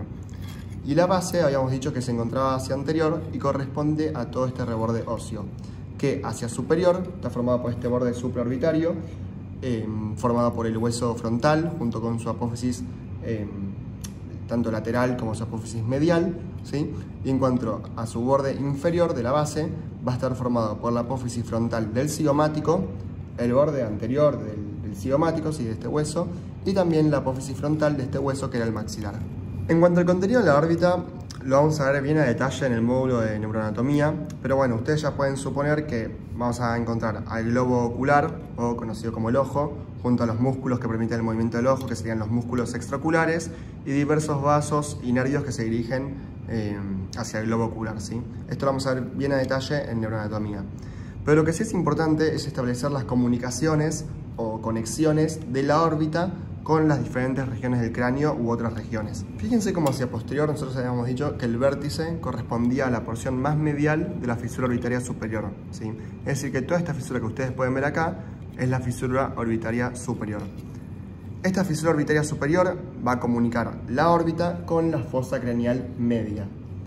Y la base, habíamos dicho que se encontraba hacia anterior y corresponde a todo este reborde óseo, que hacia superior está formado por este borde supraorbitario, eh, formado por el hueso frontal junto con su apófisis eh, tanto lateral como su apófisis medial, ¿sí? Y en cuanto a su borde inferior de la base, va a estar formado por la apófisis frontal del cigomático, el borde anterior del, del cigomático, ¿sí?, de este hueso, y también la apófisis frontal de este hueso que era el maxilar. En cuanto al contenido de la órbita, lo vamos a ver bien a detalle en el módulo de neuroanatomía, pero bueno, ustedes ya pueden suponer que vamos a encontrar al globo ocular, o conocido como el ojo, junto a los músculos que permiten el movimiento del ojo, que serían los músculos extraoculares, y diversos vasos y nervios que se dirigen eh, hacia el globo ocular, ¿sí? Esto lo vamos a ver bien a detalle en neuroanatomía. Pero lo que sí es importante es establecer las comunicaciones o conexiones de la órbita con las diferentes regiones del cráneo u otras regiones. Fíjense cómo hacia posterior nosotros habíamos dicho que el vértice correspondía a la porción más medial de la fisura orbitaria superior, ¿sí? Es decir, que toda esta fisura que ustedes pueden ver acá es la fisura orbitaria superior. Esta fisura orbitaria superior va a comunicar la órbita con la fosa craneal media.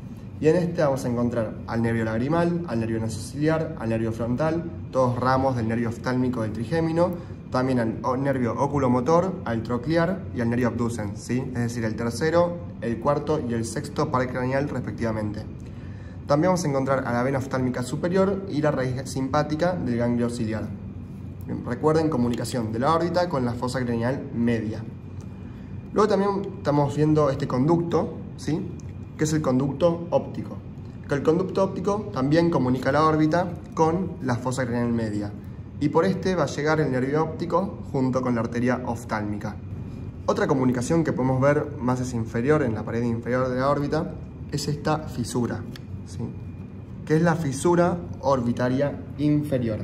Y en este vamos a encontrar al nervio lagrimal, al nervio nasociliar, al nervio frontal, todos ramos del nervio oftálmico del trigémino, también al nervio oculomotor, al troclear y al nervio abducens, ¿sí? Es decir, el tercero, el cuarto y el sexto par craneal respectivamente. También vamos a encontrar a la vena oftálmica superior y la raíz simpática del ganglio ciliar. Bien, recuerden, comunicación de la órbita con la fosa craneal media. Luego también estamos viendo este conducto, ¿sí?, que es el conducto óptico. Que el conducto óptico también comunica la órbita con la fosa craneal media. Y por este va a llegar el nervio óptico junto con la arteria oftálmica. Otra comunicación que podemos ver más hacia inferior, en la pared inferior de la órbita, es esta fisura, ¿sí?, que es la fisura orbitaria inferior.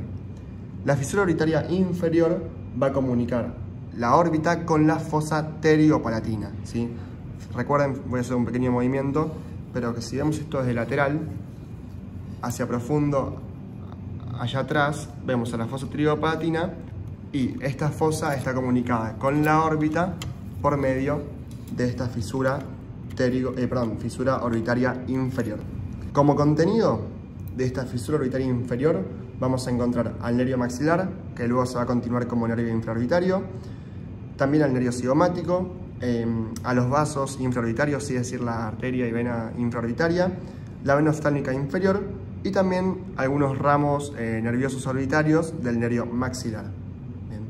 La fisura orbitaria inferior va a comunicar la órbita con la fosa pteriopalatina, ¿sí? Recuerden, voy a hacer un pequeño movimiento, pero que si vemos esto desde lateral, hacia profundo, allá atrás, vemos a la fosa pteriopalatina y esta fosa está comunicada con la órbita por medio de esta fisura, terio, eh, perdón, fisura orbitaria inferior. Como contenido de esta fisura orbitaria inferior, vamos a encontrar al nervio maxilar, que luego se va a continuar como nervio infraorbitario, también al nervio cigomático, eh, a los vasos infraorbitarios, es decir, la arteria y vena infraorbitaria, la vena oftálmica inferior y también algunos ramos eh, nerviosos orbitarios del nervio maxilar. Bien.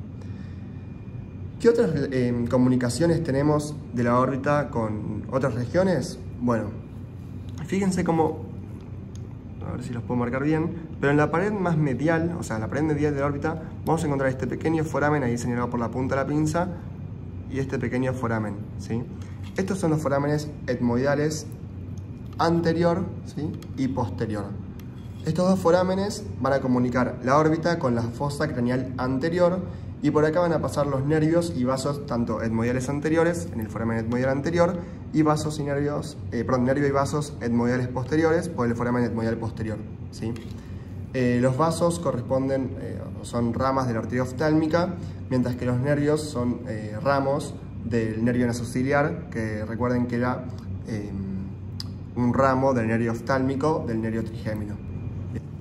¿Qué otras eh, comunicaciones tenemos de la órbita con otras regiones? Bueno, fíjense cómo, a ver si los puedo marcar bien, pero en la pared más medial, o sea, en la pared medial de la órbita, vamos a encontrar este pequeño foramen ahí señalado por la punta de la pinza y este pequeño foramen, ¿sí? Estos son los forámenes etmoidales anterior, ¿sí?, y posterior. Estos dos forámenes van a comunicar la órbita con la fosa craneal anterior y por acá van a pasar los nervios y vasos tanto etmoidales anteriores, en el foramen etmoidal anterior, y vasos y nervios, eh, perdón, nervio y vasos etmoidales posteriores por el foramen etmoidal posterior, ¿sí? Eh, los vasos corresponden, eh, son ramas de la arteria oftálmica, mientras que los nervios son eh, ramos del nervio nasociliar, que recuerden que era eh, un ramo del nervio oftálmico del nervio trigémino.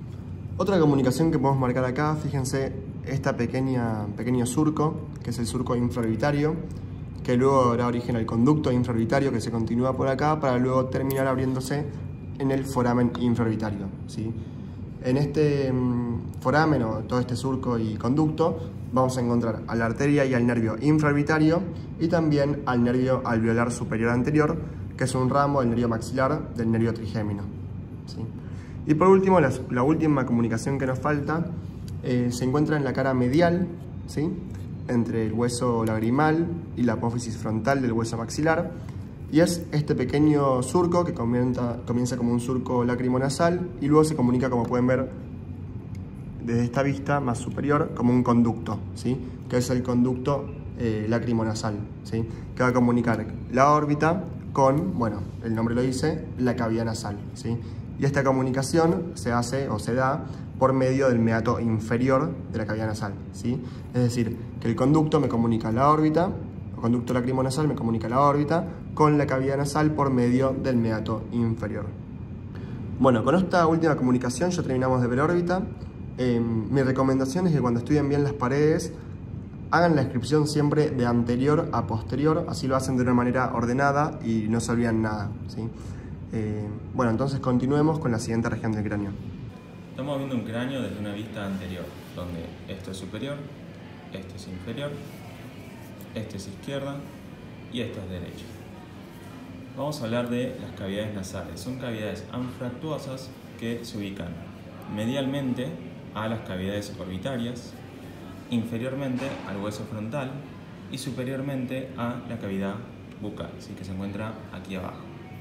Otra comunicación que podemos marcar acá, fíjense, esta pequeña, pequeño surco, que es el surco infraorbitario, que luego dará origen al conducto infraorbitario que se continúa por acá para luego terminar abriéndose en el foramen infraorbitario, ¿sí? En este mmm, foramen o todo este surco y conducto vamos a encontrar a la arteria y al nervio infraorbitario y también al nervio alveolar superior anterior, que es un ramo del nervio maxilar del nervio trigémino, ¿sí? Y por último, la, la última comunicación que nos falta eh, se encuentra en la cara medial, ¿sí? Entre el hueso lagrimal y la apófisis frontal del hueso maxilar, y es este pequeño surco que comienza, comienza como un surco lacrimonasal y luego se comunica, como pueden ver desde esta vista más superior, como un conducto, ¿sí? Que es el conducto eh, lacrimonasal, ¿sí? Que va a comunicar la órbita con, bueno, el nombre lo dice, la cavidad nasal, ¿sí? Y esta comunicación se hace o se da por medio del meato inferior de la cavidad nasal, ¿sí? Es decir, que el conducto me comunica la órbita, el conducto lacrimonasal me comunica la órbita con la cavidad nasal por medio del meato inferior. Bueno, con esta última comunicación ya terminamos de ver órbita. Eh, mi recomendación es que cuando estudien bien las paredes hagan la descripción siempre de anterior a posterior, así lo hacen de una manera ordenada y no se olvidan nada, ¿sí? Eh, bueno, entonces continuemos con la siguiente región del cráneo. Estamos viendo un cráneo desde una vista anterior, donde esto es superior, esto es inferior, esto es izquierda y esto es derecha. Vamos a hablar de las cavidades nasales. Son cavidades anfractuosas que se ubican medialmente a las cavidades orbitarias, inferiormente al hueso frontal y superiormente a la cavidad bucal, ¿sí? Que se encuentra aquí abajo.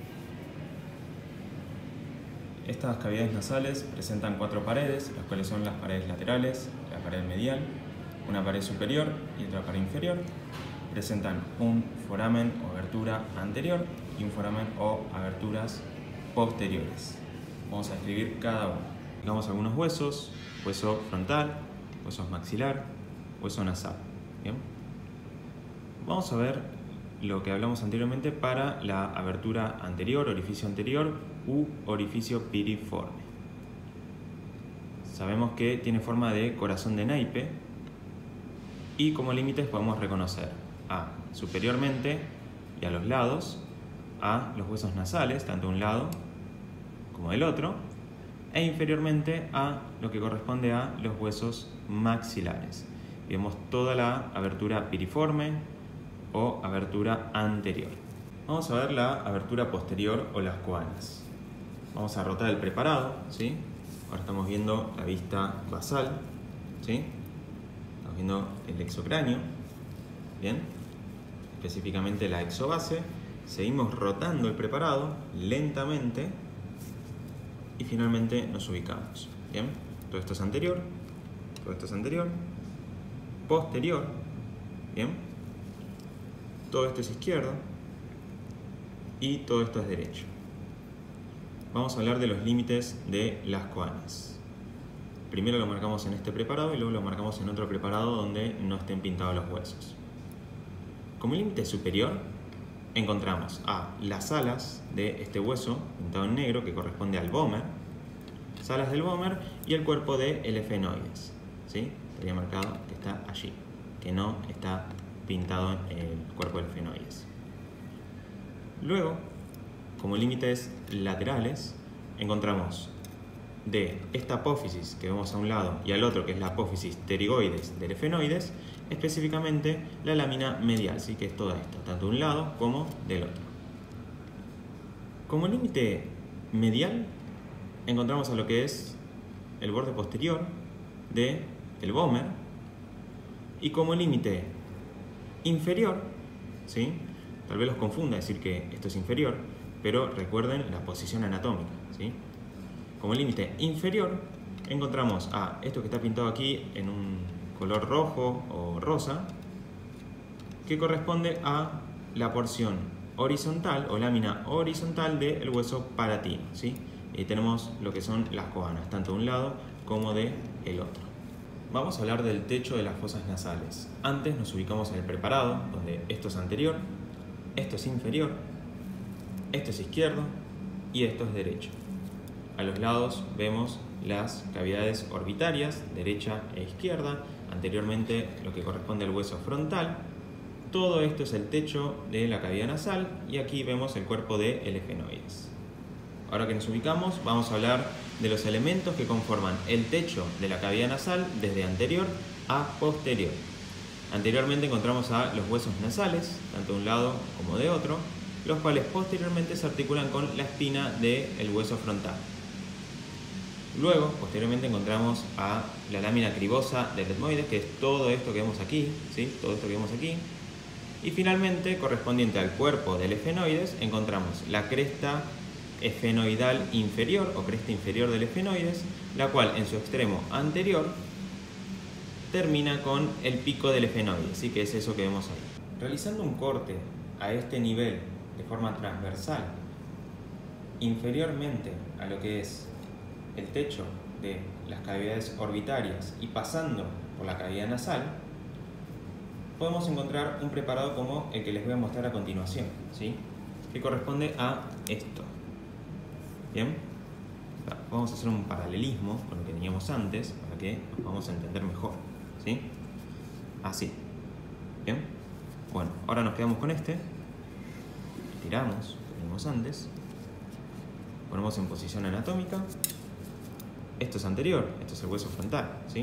Estas cavidades nasales presentan cuatro paredes, las cuales son las paredes laterales, la pared medial, una pared superior y otra pared inferior. Presentan un foramen o abertura anterior y un foramen o aberturas posteriores. Vamos a describir cada uno. Digamos algunos huesos: hueso frontal, hueso maxilar, hueso nasal. ¿Bien? Vamos a ver lo que hablamos anteriormente para la abertura anterior, orificio anterior u orificio piriforme. Sabemos que tiene forma de corazón de naipe y como límites podemos reconocer a superiormente y a los lados a los huesos nasales, tanto de un lado como del otro, e inferiormente a lo que corresponde a los huesos maxilares. Vemos toda la abertura piriforme o abertura anterior. Vamos a ver la abertura posterior o las coanas. Vamos a rotar el preparado, ¿sí? Ahora estamos viendo la vista basal, ¿sí? Estamos viendo el exocráneo, ¿bien? Específicamente la exobase. Seguimos rotando el preparado lentamente y finalmente nos ubicamos, ¿bien? Todo esto es anterior, todo esto es anterior, posterior, ¿bien? Todo esto es izquierdo y todo esto es derecho. Vamos a hablar de los límites de las coanas. Primero lo marcamos en este preparado y luego lo marcamos en otro preparado donde no estén pintados los huesos. Como límite superior encontramos a las alas de este hueso pintado en negro que corresponde al vómer, las alas del vómer y el cuerpo del efenoides, ¿sí? Estaría marcado que está allí, que no está pintado en el cuerpo del efenoides. Luego, como límites laterales, encontramos de esta apófisis que vemos a un lado y al otro, que es la apófisis pterigoides del efenoides, específicamente la lámina medial, ¿sí? Que es toda esta, tanto de un lado como del otro. Como límite medial encontramos a lo que es el borde posterior del vómer, y como límite inferior, ¿sí? Tal vez los confunda decir que esto es inferior, pero recuerden la posición anatómica, ¿sí? Como límite inferior encontramos a esto que está pintado aquí en un color rojo o rosa, que corresponde a la porción horizontal o lámina horizontal del hueso palatino, ¿sí? Y tenemos lo que son las coanas, tanto de un lado como de el otro. Vamos a hablar del techo de las fosas nasales. Antes nos ubicamos en el preparado, donde esto es anterior, esto es inferior, esto es izquierdo y esto es derecho. a los lados vemos las cavidades orbitarias, derecha e izquierda, anteriormente lo que corresponde al hueso frontal. Todo esto es el techo de la cavidad nasal y aquí vemos el cuerpo del efenoides. Ahora que nos ubicamos, vamos a hablar de los elementos que conforman el techo de la cavidad nasal desde anterior a posterior. Anteriormente encontramos a los huesos nasales, tanto de un lado como de otro, los cuales posteriormente se articulan con la espina del hueso frontal. Luego, posteriormente encontramos a la lámina cribosa del etmoides, que es todo esto que vemos aquí, ¿sí? Todo esto que vemos aquí. Y finalmente, correspondiente al cuerpo del efenoides, encontramos la cresta efenoidal inferior o cresta inferior del efenoides, la cual en su extremo anterior termina con el pico del efenoides, ¿sí? Que es eso que vemos ahí. Realizando un corte a este nivel de forma transversal, inferiormente a lo que es el techo de las cavidades orbitarias y pasando por la cavidad nasal, podemos encontrar un preparado como el que les voy a mostrar a continuación, ¿sí? Que corresponde a esto. ¿Bien? Vamos a hacer un paralelismo con lo que teníamos antes para que nos vamos a entender mejor, ¿sí? Así. ¿Bien? Bueno, ahora nos quedamos con este. Tiramos, lo que teníamos antes. Ponemos en posición anatómica. Esto es anterior, esto es el hueso frontal, ¿sí?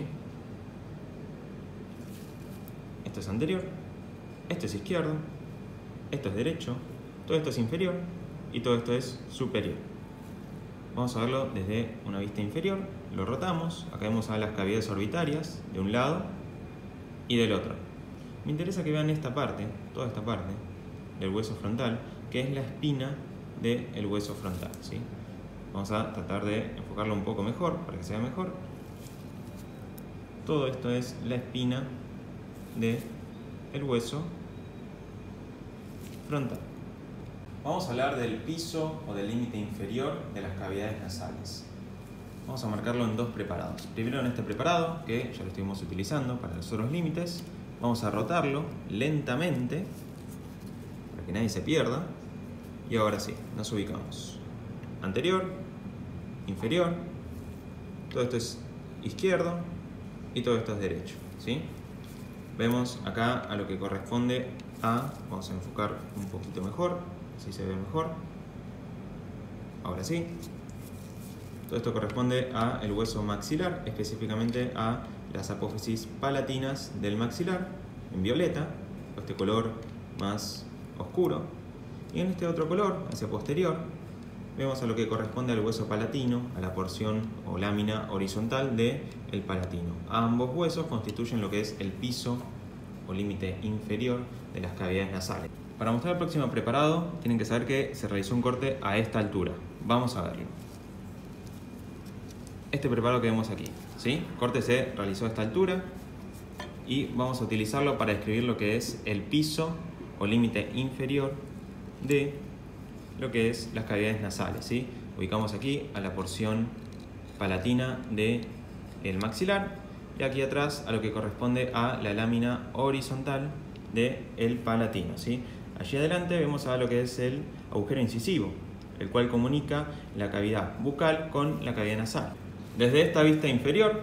Esto es anterior, esto es izquierdo, esto es derecho, todo esto es inferior y todo esto es superior. Vamos a verlo desde una vista inferior, lo rotamos, acá vemos a las cavidades orbitarias de un lado y del otro. Me interesa que vean esta parte, toda esta parte del hueso frontal, que es la espina del hueso frontal, ¿sí? Vamos a tratar de enfocarlo un poco mejor para que se vea mejor. Todo esto es la espina del hueso frontal. Vamos a hablar del piso o del límite inferior de las cavidades nasales. Vamos a marcarlo en dos preparados. Primero en este preparado, que ya lo estuvimos utilizando para los otros límites, vamos a rotarlo lentamente para que nadie se pierda. Y ahora sí, nos ubicamos. Anterior, inferior, todo esto es izquierdo y todo esto es derecho, ¿sí? Vemos acá a lo que corresponde a, vamos a enfocar un poquito mejor, así se ve mejor. Ahora sí. Todo esto corresponde a el hueso maxilar, específicamente a las apófisis palatinas del maxilar, en violeta, este color más oscuro. Y en este otro color, hacia posterior, vemos a lo que corresponde al hueso palatino, a la porción o lámina horizontal del palatino. Ambos huesos constituyen lo que es el piso o límite inferior de las cavidades nasales. Para mostrar el próximo preparado, tienen que saber que se realizó un corte a esta altura. Vamos a verlo. Este preparado que vemos aquí, ¿sí? El corte se realizó a esta altura y vamos a utilizarlo para describir lo que es el piso o límite inferior de lo que es las cavidades nasales, ¿sí? Ubicamos aquí a la porción palatina del maxilar y aquí atrás a lo que corresponde a la lámina horizontal del palatino, ¿sí? Allí adelante vemos a lo que es el agujero incisivo, el cual comunica la cavidad bucal con la cavidad nasal. Desde esta vista inferior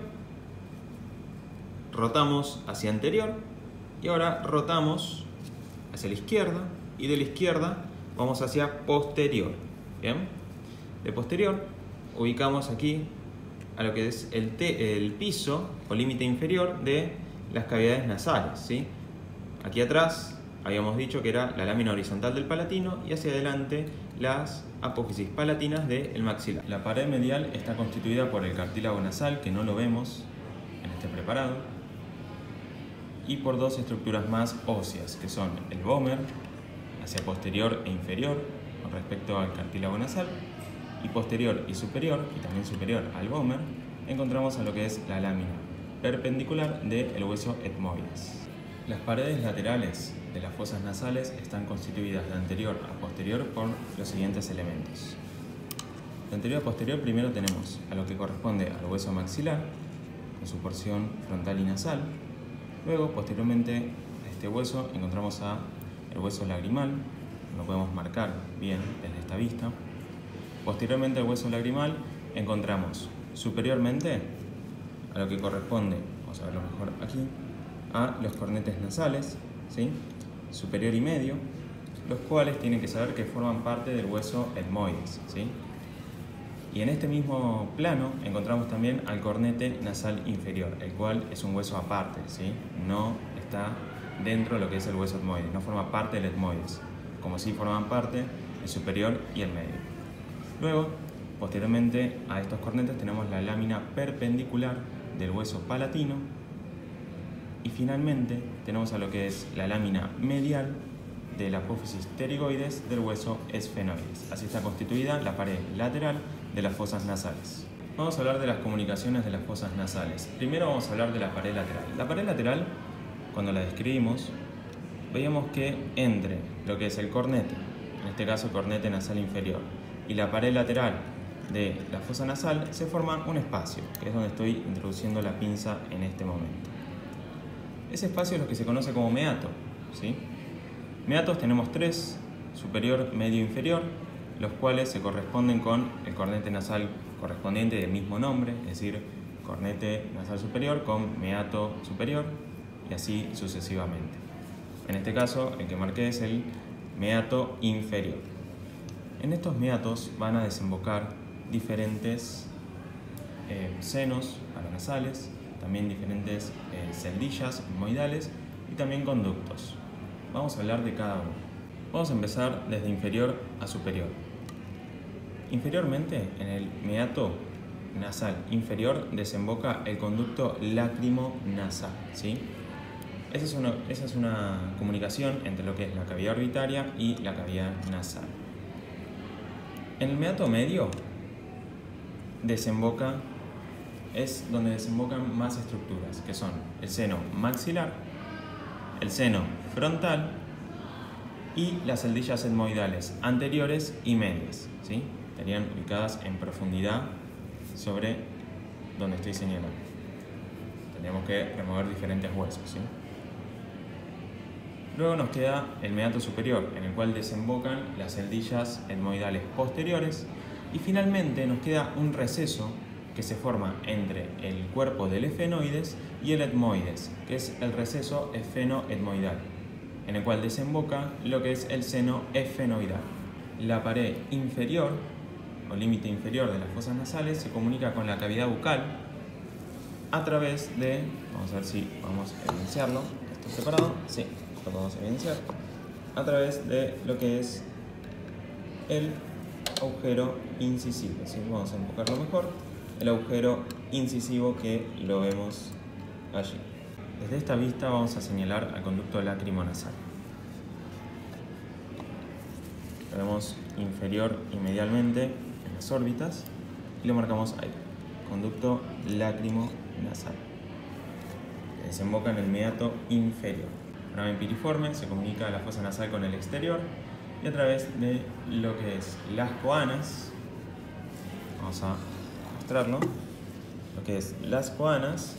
rotamos hacia anterior y ahora rotamos hacia la izquierda y de la izquierda vamos hacia posterior. ¿Bien? De posterior ubicamos aquí a lo que es el, te, el piso o límite inferior de las cavidades nasales, ¿sí? Aquí atrás habíamos dicho que era la lámina horizontal del palatino y hacia adelante las apófisis palatinas del maxilar. La pared medial está constituida por el cartílago nasal, que no lo vemos en este preparado, y por dos estructuras más óseas, que son el vómer, hacia posterior e inferior con respecto al cartílago nasal, y posterior y superior, y también superior al vómer, encontramos a lo que es la lámina perpendicular del hueso etmoides. Las paredes laterales de las fosas nasales están constituidas de anterior a posterior por los siguientes elementos. De anterior a posterior primero tenemos a lo que corresponde al hueso maxilar, con su porción frontal y nasal. Luego, posteriormente a este hueso, encontramos a el hueso lagrimal, lo podemos marcar bien desde esta vista. Posteriormente al hueso lagrimal encontramos superiormente a lo que corresponde, vamos a verlo mejor aquí, a los cornetes nasales, ¿sí? Superior y medio, los cuales tienen que saber que forman parte del hueso etmoides, ¿sí? Y en este mismo plano encontramos también al cornete nasal inferior, el cual es un hueso aparte, ¿sí? No está dentro de lo que es el hueso etmoides, no forma parte del etmoides, como sí forman parte el superior y el medio. Luego, posteriormente a estos cornetes tenemos la lámina perpendicular del hueso palatino y finalmente tenemos a lo que es la lámina medial de la apófisis pterigoides del hueso esfenoides. Así está constituida la pared lateral de las fosas nasales. Vamos a hablar de las comunicaciones de las fosas nasales. Primero vamos a hablar de la pared lateral. La pared lateral, cuando la describimos, veíamos que entre lo que es el cornete, en este caso cornete nasal inferior, y la pared lateral de la fosa nasal se forma un espacio, que es donde estoy introduciendo la pinza en este momento. Ese espacio es lo que se conoce como meato, ¿sí? Meatos tenemos tres, superior, medio e inferior, los cuales se corresponden con el cornete nasal correspondiente del mismo nombre, es decir, cornete nasal superior con meato superior y así sucesivamente. En este caso, el que marqué es el meato inferior. En estos meatos van a desembocar diferentes eh, senos paranasales, también diferentes eh, celdillas etmoidales y también conductos. Vamos a hablar de cada uno. Vamos a empezar desde inferior a superior. Inferiormente, en el meato nasal inferior, desemboca el conducto lácrimo-nasal, ¿sí? Esa es, una, esa es una comunicación entre lo que es la cavidad orbitaria y la cavidad nasal. En el meato medio, desemboca, es donde desembocan más estructuras, que son el seno maxilar, el seno frontal y las celdillas etmoidales anteriores y medias, ¿sí? Estarían ubicadas en profundidad sobre donde estoy señalando. Tenemos que remover diferentes huesos, ¿sí? Luego nos queda el meato superior, en el cual desembocan las celdillas etmoidales posteriores y finalmente nos queda un receso que se forma entre el cuerpo del esfenoides y el etmoides, que es el receso esfenoetmoidal, en el cual desemboca lo que es el seno esfenoidal. La pared inferior, o límite inferior de las fosas nasales, se comunica con la cavidad bucal a través de, vamos a ver si vamos a evidenciarlo, esto separado, sí, lo podemos evidenciar, a través de lo que es el agujero incisivo, ¿sí? Vamos a enfocarlo mejor, el agujero incisivo que lo vemos allí. Desde esta vista vamos a señalar al conducto lácrimo-nasal. Lo vemos inferior y medialmente en las órbitas y lo marcamos ahí, conducto lácrimo-nasal, que desemboca en el meato inferior. Foramen piriforme se comunica la fosa nasal con el exterior y a través de lo que es las coanas, vamos a mostrarlo, lo que es las coanas,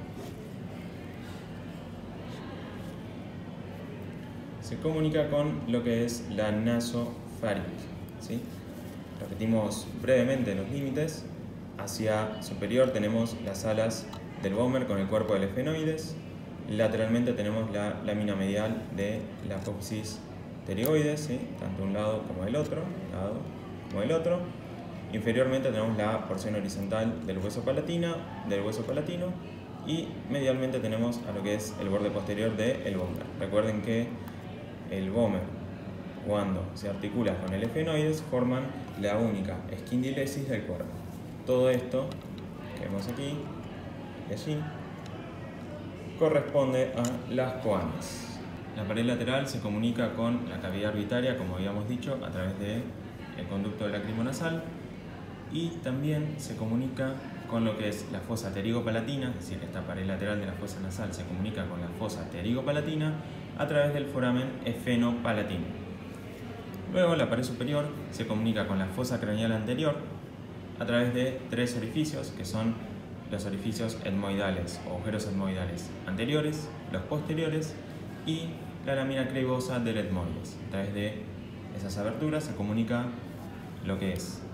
se comunica con lo que es la nasofaringe, ¿sí? Repetimos brevemente los límites. Hacia superior tenemos las alas del Vomer con el cuerpo del esfenoides. Lateralmente tenemos la lámina medial de la apófisis pterigoides, ¿sí? Tanto un lado como el otro, lado como el otro. Inferiormente tenemos la porción horizontal del hueso palatino, del hueso palatino y medialmente tenemos a lo que es el borde posterior del Vomer. Recuerden que el Vomer, cuando se articula con el esfenoides, forman la única esquindilesis del cuerpo. Todo esto que vemos aquí y allí corresponde a las coanas. La pared lateral se comunica con la cavidad orbitaria, como habíamos dicho, a través del conducto lácrimo-nasal y también se comunica con lo que es la fosa pterigopalatina, es decir, esta pared lateral de la fosa nasal se comunica con la fosa pterigopalatina a través del foramen esfenopalatino. Luego la pared superior se comunica con la fosa craneal anterior a través de tres orificios, que son los orificios etmoidales o agujeros etmoidales anteriores, los posteriores y la lámina cleibosa del etmoides. A través de esas aberturas se comunica lo que es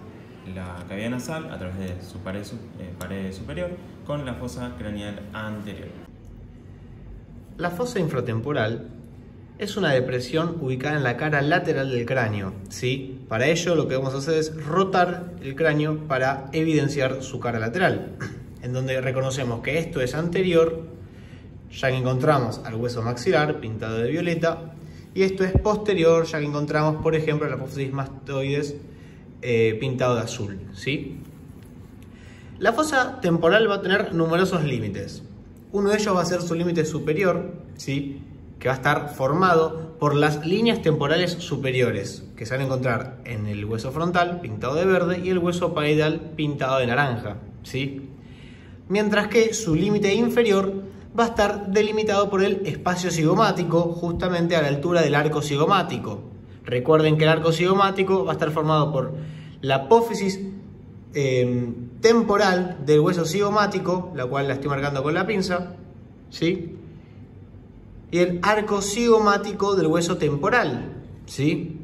la cavidad nasal a través de su pared, eh, pared superior con la fosa craneal anterior. La fosa infratemporal es una depresión ubicada en la cara lateral del cráneo, ¿sí? Para ello lo que vamos a hacer es rotar el cráneo para evidenciar su cara lateral, en donde reconocemos que esto es anterior, ya que encontramos al hueso maxilar pintado de violeta, y esto es posterior, ya que encontramos, por ejemplo, la apófisis mastoides eh, pintado de azul, ¿sí? La fosa temporal va a tener numerosos límites. Uno de ellos va a ser su límite superior, ¿sí? Que va a estar formado por las líneas temporales superiores, que se van a encontrar en el hueso frontal pintado de verde y el hueso parietal pintado de naranja, ¿sí? Mientras que su límite inferior va a estar delimitado por el espacio cigomático, justamente a la altura del arco cigomático. Recuerden que el arco cigomático va a estar formado por la apófisis eh, temporal del hueso cigomático, la cual la estoy marcando con la pinza, ¿sí? Y el arco cigomático del hueso temporal, ¿sí?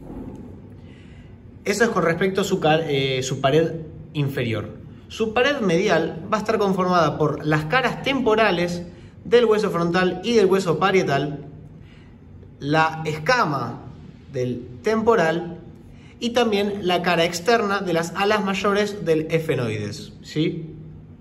Eso es con respecto a su, eh, su pared inferior. Su pared medial va a estar conformada por las caras temporales del hueso frontal y del hueso parietal, la escama del temporal y también la cara externa de las alas mayores del efenoides, ¿sí?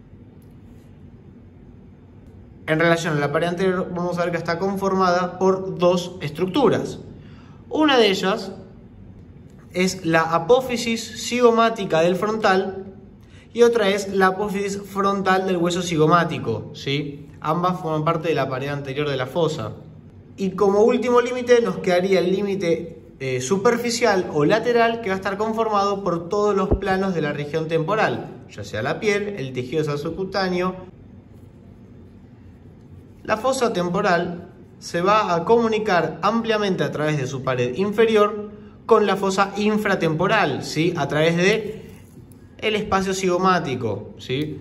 En relación a la pared anterior, vamos a ver que está conformada por dos estructuras. Una de ellas es la apófisis cigomática del frontal y otra es la apófisis frontal del hueso cigomático, ¿sí? Ambas forman parte de la pared anterior de la fosa. Y como último límite nos quedaría el límite eh, superficial o lateral, que va a estar conformado por todos los planos de la región temporal, ya sea la piel, el tejido subcutáneo. La fosa temporal se va a comunicar ampliamente a través de su pared inferior con la fosa infratemporal, ¿sí? A través de el espacio cigomático, ¿sí?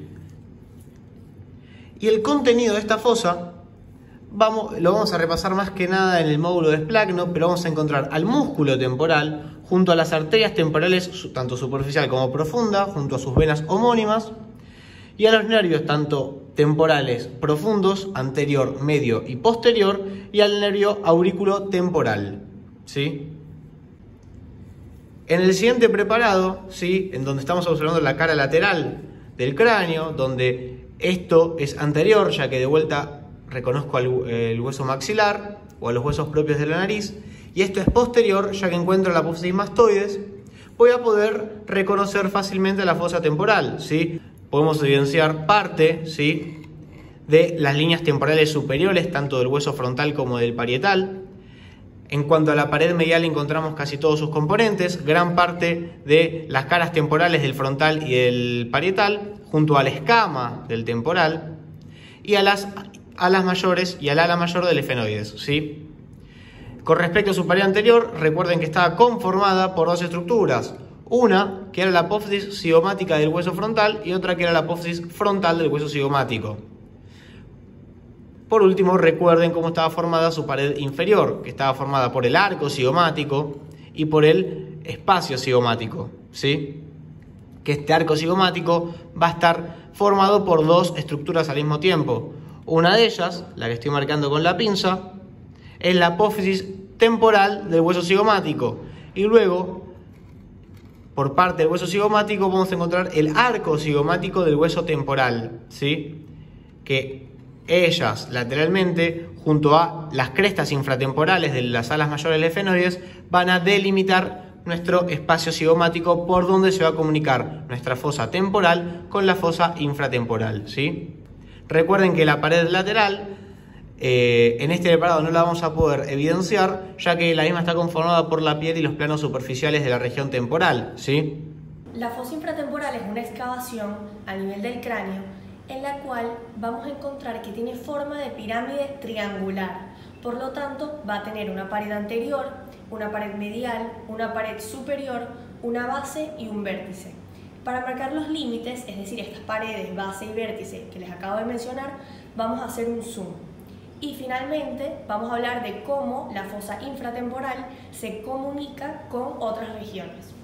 Y el contenido de esta fosa vamos, lo vamos a repasar más que nada en el módulo de esplagno, pero vamos a encontrar al músculo temporal junto a las arterias temporales, tanto superficial como profunda, junto a sus venas homónimas, y a los nervios tanto temporales profundos, anterior, medio y posterior, y al nervio aurículo temporal, ¿sí? En el siguiente preparado, ¿sí? En donde estamos observando la cara lateral del cráneo, donde esto es anterior, ya que de vuelta reconozco el, el hueso maxilar o a los huesos propios de la nariz, y esto es posterior, ya que encuentro la apófisis mastoides, voy a poder reconocer fácilmente la fosa temporal, ¿sí? Podemos evidenciar parte, ¿sí? De las líneas temporales superiores, tanto del hueso frontal como del parietal. En cuanto a la pared medial encontramos casi todos sus componentes, gran parte de las caras temporales del frontal y del parietal, junto a la escama del temporal y a las alas mayores y al ala mayor del efenoides, ¿sí? Con respecto a su pared anterior, recuerden que estaba conformada por dos estructuras. Una, que era la apófisis cigomática del hueso frontal, y otra que era la apófisis frontal del hueso cigomático. Por último, recuerden cómo estaba formada su pared inferior, que estaba formada por el arco cigomático y por el espacio cigomático, ¿sí? Que este arco cigomático va a estar formado por dos estructuras al mismo tiempo. Una de ellas, la que estoy marcando con la pinza, es la apófisis temporal del hueso cigomático, y luego, por parte del hueso cigomático, vamos a encontrar el arco cigomático del hueso temporal, ¿sí? Que ellas lateralmente, junto a las crestas infratemporales de las alas mayores del efenoides, van a delimitar nuestro espacio cigomático por donde se va a comunicar nuestra fosa temporal con la fosa infratemporal, ¿sí? Recuerden que la pared lateral, eh, en este preparado no la vamos a poder evidenciar, ya que la misma está conformada por la piel y los planos superficiales de la región temporal, ¿sí? La fosa infratemporal es una excavación a nivel del cráneo en la cual vamos a encontrar que tiene forma de pirámide triangular. Por lo tanto, va a tener una pared anterior, una pared medial, una pared superior, una base y un vértice. Para marcar los límites, es decir, estas paredes, base y vértice que les acabo de mencionar, vamos a hacer un zoom. Y finalmente vamos a hablar de cómo la fosa infratemporal se comunica con otras regiones.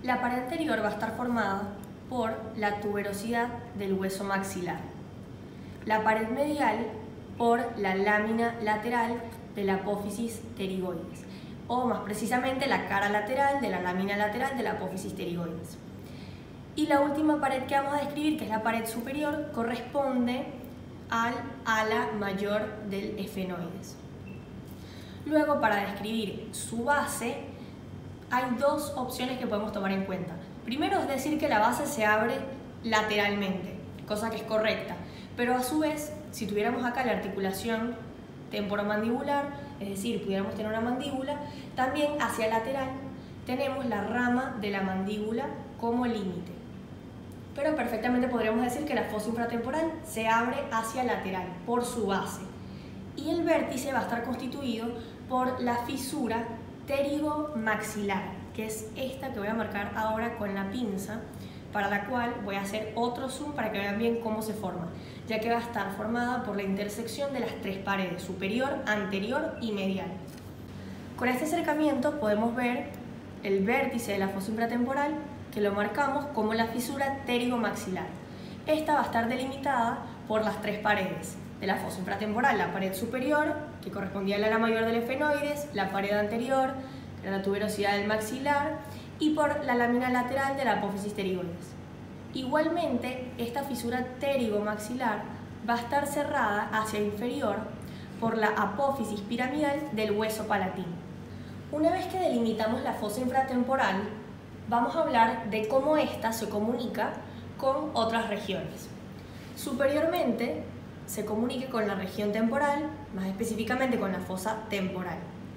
La pared anterior va a estar formada por la tuberosidad del hueso maxilar. La pared medial por la lámina lateral de la apófisis pterigoides, o más precisamente la cara lateral de la lámina lateral de la apófisis pterigoides. Y la última pared que vamos a describir, que es la pared superior, corresponde al ala mayor del esfenoides. Luego, para describir su base, hay dos opciones que podemos tomar en cuenta. Primero es decir que la base se abre lateralmente, cosa que es correcta, pero a su vez, si tuviéramos acá la articulación temporomandibular, es decir, pudiéramos tener una mandíbula, también hacia el lateral tenemos la rama de la mandíbula como límite. Pero perfectamente podríamos decir que la fosa infratemporal se abre hacia lateral por su base, y el vértice va a estar constituido por la fisura pterigomaxilar, que es esta que voy a marcar ahora con la pinza, para la cual voy a hacer otro zoom para que vean bien cómo se forma, ya que va a estar formada por la intersección de las tres paredes, superior, anterior y medial. Con este acercamiento podemos ver el vértice de la fosa infratemporal, que lo marcamos como la fisura pterigomaxilar. Esta va a estar delimitada por las tres paredes de la fosa infratemporal: la pared superior, que correspondía al ala mayor del esfenoides, la pared anterior, que era la tuberosidad del maxilar, y por la lámina lateral de la apófisis pterigoides. Igualmente, esta fisura pterigomaxilar va a estar cerrada hacia inferior por la apófisis piramidal del hueso palatino. Una vez que delimitamos la fosa infratemporal, vamos a hablar de cómo ésta se comunica con otras regiones. Superiormente, se comunica con la región temporal, más específicamente con la fosa temporal.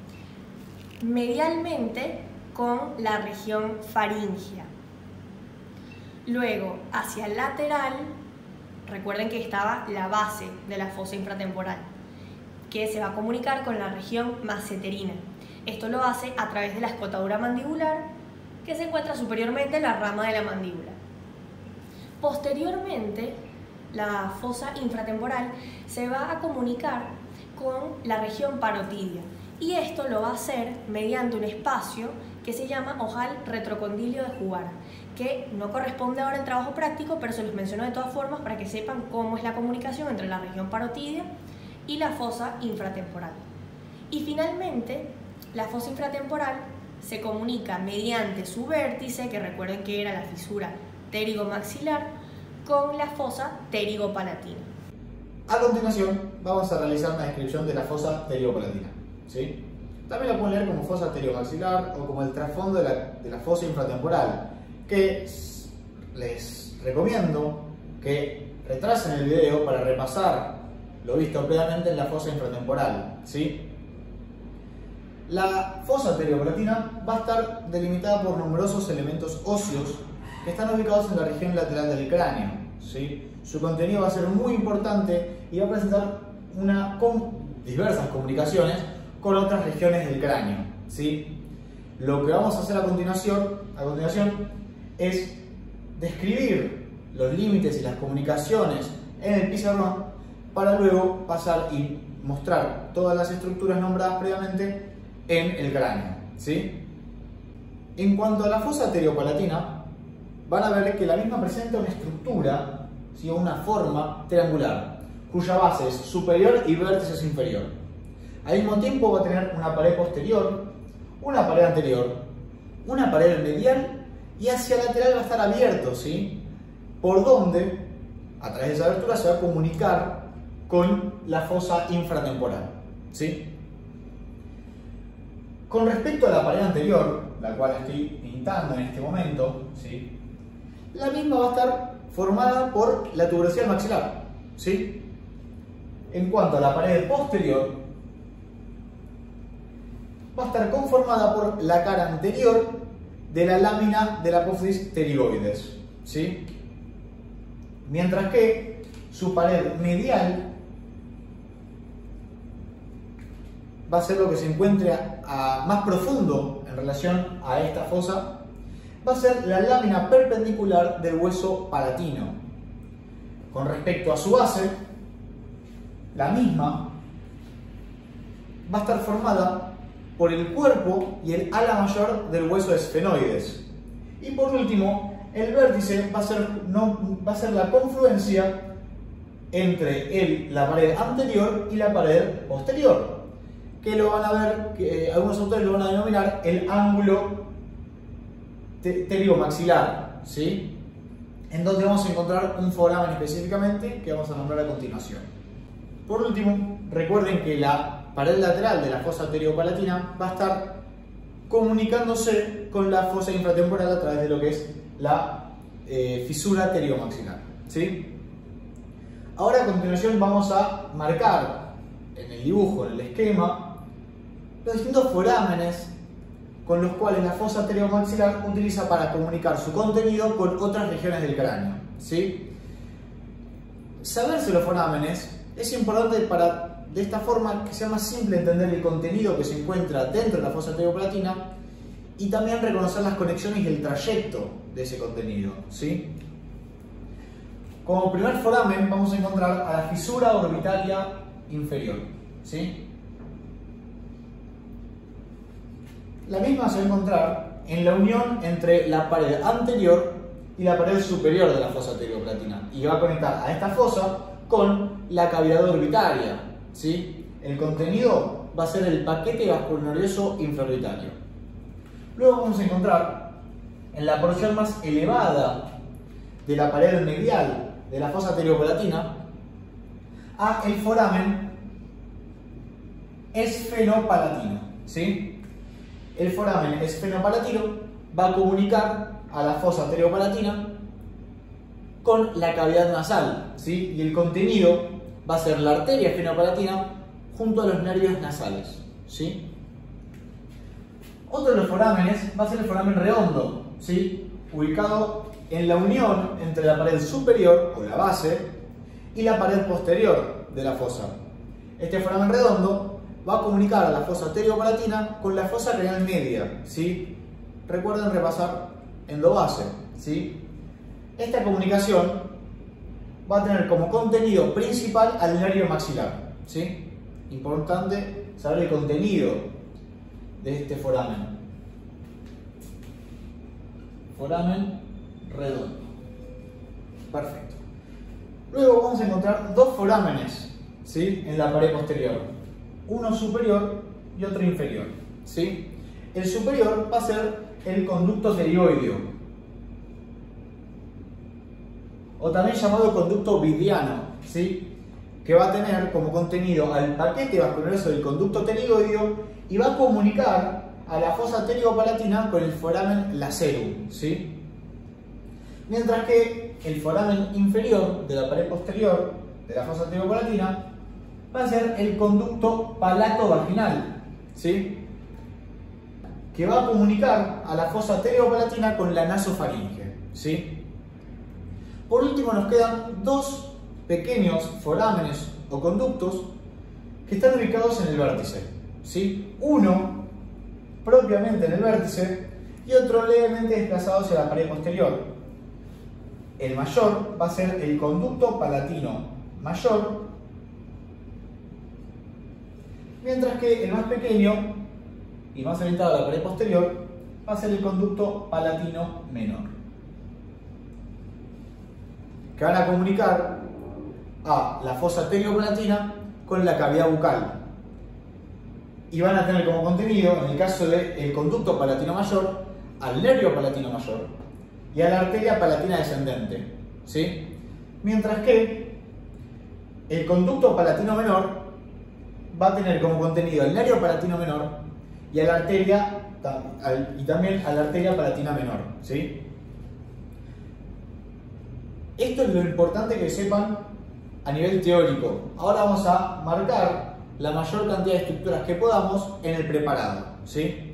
Medialmente, con la región faríngea. Luego, hacia el lateral, recuerden que estaba la base de la fosa infratemporal, que se va a comunicar con la región masseterina. Esto lo hace a través de la escotadura mandibular, que se encuentra superiormente en la rama de la mandíbula. Posteriormente, la fosa infratemporal se va a comunicar con la región parotidia, y esto lo va a hacer mediante un espacio que se llama ojal retrocondilio de Jugara, que no corresponde ahora al trabajo práctico, pero se los menciono de todas formas para que sepan cómo es la comunicación entre la región parotidia y la fosa infratemporal. Y finalmente, la fosa infratemporal se comunica mediante su vértice, que recuerden que era la fisura pterigomaxilar, con la fosa pterigopalatina. A continuación, vamos a realizar una descripción de la fosa pterigopalatina, ¿sí? También la pueden leer como fosa pterigomaxilar o como el trasfondo de la, de la fosa infratemporal, que les recomiendo que retrasen el video para repasar lo visto previamente en la fosa infratemporal, ¿sí? La fosa pterigopalatina va a estar delimitada por numerosos elementos óseos que están ubicados en la región lateral del cráneo, ¿sí? Su contenido va a ser muy importante y va a presentar una, con diversas comunicaciones con otras regiones del cráneo, ¿sí? Lo que vamos a hacer a continuación, a continuación es describir los límites y las comunicaciones en el pizarrón para luego pasar y mostrar todas las estructuras nombradas previamente en el cráneo, ¿sí? En cuanto a la fosa pterigopalatina, van a ver que la misma presenta una estructura, ¿sí? Una forma triangular, cuya base es superior y vértice es inferior. Al mismo tiempo va a tener una pared posterior, una pared anterior, una pared medial y hacia lateral va a estar abierto, ¿sí? Por donde, a través de esa abertura, se va a comunicar con la fosa infratemporal, ¿sí? Con respecto a la pared anterior, la cual estoy pintando en este momento, ¿sí? La misma va a estar formada por la tuberosidad maxilar, ¿sí? En cuanto a la pared posterior, va a estar conformada por la cara anterior de la lámina de la apófisis pterigoides, ¿sí? Mientras que su pared medial va a ser lo que se encuentre a, a más profundo en relación a esta fosa, va a ser la lámina perpendicular del hueso palatino. Con respecto a su base, la misma va a estar formada por el cuerpo y el ala mayor del hueso esfenoides, Y por último, el vértice va a ser, no, va a ser la confluencia entre el, la pared anterior y la pared posterior, que lo van a ver, que algunos autores lo van a denominar el ángulo pterigomaxilar, ¿sí? En donde vamos a encontrar un foramen específicamente que vamos a nombrar a continuación. Por último, recuerden que la pared lateral de la fosa pterigo-palatina va a estar comunicándose con la fosa infratemporal a través de lo que es la eh, fisura pterigomaxilar, ¿sí? Ahora a continuación vamos a marcar en el dibujo, en el esquema, los distintos forámenes con los cuales la fosa pterigomaxilar utiliza para comunicar su contenido con otras regiones del cráneo, ¿sí? Saberse los forámenes es importante para, de esta forma, que sea más simple entender el contenido que se encuentra dentro de la fosa pterigo-palatina y también reconocer las conexiones y el trayecto de ese contenido, ¿sí? Como primer foramen vamos a encontrar a la fisura orbitaria inferior, ¿sí? La misma se va a encontrar en la unión entre la pared anterior y la pared superior de la fosa pterigo-palatina y va a conectar a esta fosa con la cavidad orbitaria, ¿sí? El contenido va a ser el paquete vasculonodoso infraorbitario. Luego vamos a encontrar en la porción más elevada de la pared medial de la fosa pterigo-palatina a el foramen esfenopalatino, ¿sí? El foramen esfenopalatino va a comunicar a la fosa pterigo-palatina con la cavidad nasal, ¿sí? Y el contenido va a ser la arteria esfenopalatina junto a los nervios nasales, ¿sí? Otro de los forámenes va a ser el foramen redondo, ¿sí? Ubicado en la unión entre la pared superior o la base y la pared posterior de la fosa. Este foramen redondo va a comunicar a la fosa pterigo-palatina con la fosa craneal media, ¿sí? Recuerden repasar endobase, ¿sí? Esta comunicación va a tener como contenido principal al nervio maxilar, ¿sí? Importante saber el contenido de este foramen. Foramen redondo. Perfecto. Luego vamos a encontrar dos forámenes, ¿sí? En la pared posterior. Uno superior y otro inferior, ¿sí? El superior va a ser el conducto pterigoideo, o también llamado conducto vidiano, ¿sí? Que va a tener como contenido al paquete vasculonodoso del conducto pterigoideo y va a comunicar a la fosa pterigo-palatina con el foramen lacerum, ¿sí? Mientras que el foramen inferior de la pared posterior de la fosa pterigo-palatina va a ser el conducto palato-vaginal, ¿sí? Que va a comunicar a la fosa pterigo-palatina con la nasofaringe, ¿sí? Por último nos quedan dos pequeños forámenes o conductos que están ubicados en el vértice, ¿sí? Uno propiamente en el vértice y otro levemente desplazado hacia la pared posterior. El mayor va a ser el conducto palatino mayor, mientras que el más pequeño y más orientado a la pared posterior va a ser el conducto palatino menor, que van a comunicar a la fosa pterigo-palatina con la cavidad bucal y van a tener como contenido, en el caso del conducto palatino mayor, al nervio palatino mayor y a la arteria palatina descendente, ¿sí? Mientras que el conducto palatino menor va a tener como contenido el nervio palatino menor y a la arteria y también a la arteria palatina menor, ¿sí? Esto es lo importante que sepan a nivel teórico. Ahora vamos a marcar la mayor cantidad de estructuras que podamos en el preparado, ¿sí?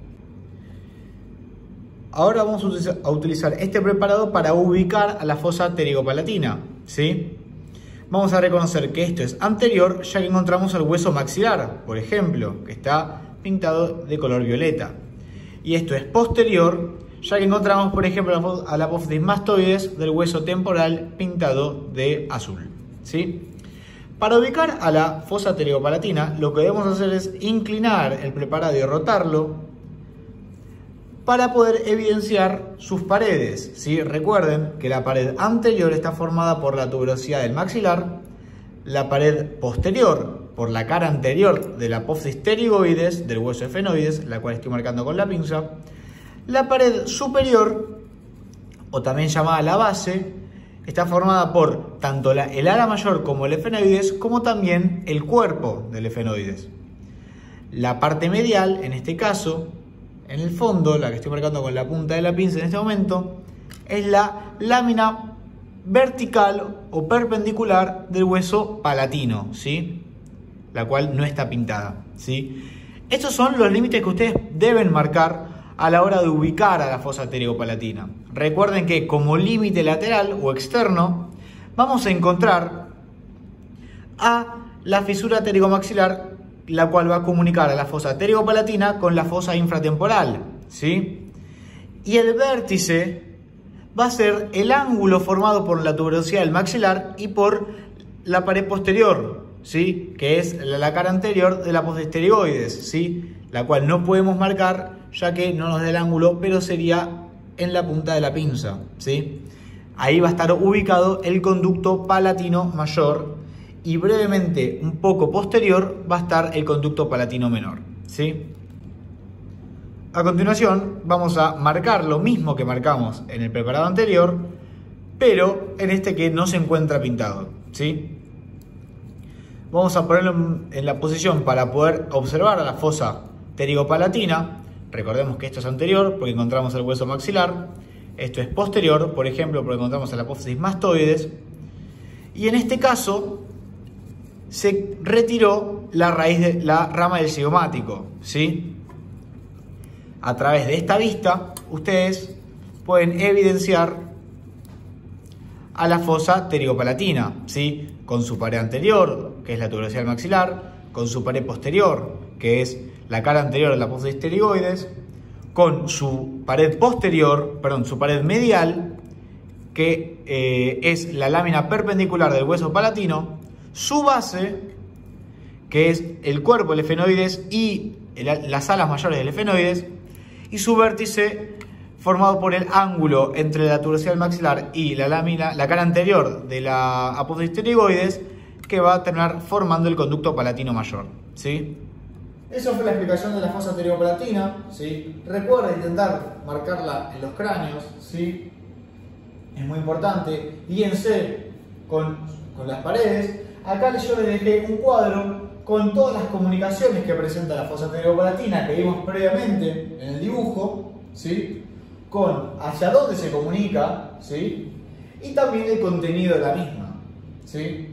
Ahora vamos a utilizar este preparado para ubicar a la fosa pterigo-palatina, ¿sí? Vamos a reconocer que esto es anterior, ya que encontramos el hueso maxilar, por ejemplo, que está pintado de color violeta. Y esto es posterior, ya que encontramos, por ejemplo, a la apófisis mastoides del hueso temporal pintado de azul, ¿sí? Para ubicar a la fosa pterigo-palatina, lo que debemos hacer es inclinar el preparado y rotarlo para poder evidenciar sus paredes, ¿sí? Recuerden que la pared anterior está formada por la tuberosidad del maxilar, la pared posterior por la cara anterior de la apófisis pterigoides del hueso efenoides, la cual estoy marcando con la pinza, la pared superior, o también llamada la base, está formada por tanto la, el ala mayor como el efenoides, como también el cuerpo del efenoides. La parte medial, en este caso, en el fondo, la que estoy marcando con la punta de la pinza en este momento, es la lámina vertical o perpendicular del hueso palatino, ¿sí? La cual no está pintada, ¿sí? Estos son los límites que ustedes deben marcar a la hora de ubicar a la fosa pterigopalatina. Recuerden que como límite lateral o externo vamos a encontrar a la fisura pterigomaxilar, la cual va a comunicar a la fosa pterigopalatina con la fosa infratemporal, ¿sí? Y el vértice va a ser el ángulo formado por la tuberosidad del maxilar y por la pared posterior, ¿sí? Que es la cara anterior de la apófisis pterigoides, ¿sí? La cual no podemos marcar ya que no nos da el ángulo, pero sería en la punta de la pinza, ¿sí? Ahí va a estar ubicado el conducto palatino mayor y brevemente un poco posterior va a estar el conducto palatino menor, ¿sí? A continuación vamos a marcar lo mismo que marcamos en el preparado anterior, pero en este que no se encuentra pintado, ¿sí? Vamos a ponerlo en la posición para poder observar a la fosa pterigopalatina. Recordemos que esto es anterior porque encontramos el hueso maxilar, esto es posterior, por ejemplo, porque encontramos a la apófisis mastoides, y en este caso se retiró la raíz de la rama del cigomático, ¿sí? A través de esta vista ustedes pueden evidenciar a la fosa pterigopalatina, ¿sí? Con su pared anterior, que es la tuberosidad del maxilar, con su pared posterior, que es la cara anterior de la apófisis pterigoides, con su pared posterior, perdón, su pared medial, que eh, es la lámina perpendicular del hueso palatino, su base, que es el cuerpo del efenoides y el, las alas mayores del efenoides, y su vértice formado por el ángulo entre la tuberosidad del maxilar y la lámina, la cara anterior de la apófisis pterigoides, que va a terminar formando el conducto palatino mayor, ¿sí? Eso fue la explicación de la fosa pterigopalatina, ¿sí? Recuerda intentar marcarla en los cráneos, ¿sí? Es muy importante. Guíense con, con las paredes. Acá yo les dejé un cuadro con todas las comunicaciones que presenta la fosa pterigopalatina que vimos previamente en el dibujo, ¿sí? Con hacia dónde se comunica, ¿sí? Y también el contenido de la misma, ¿sí?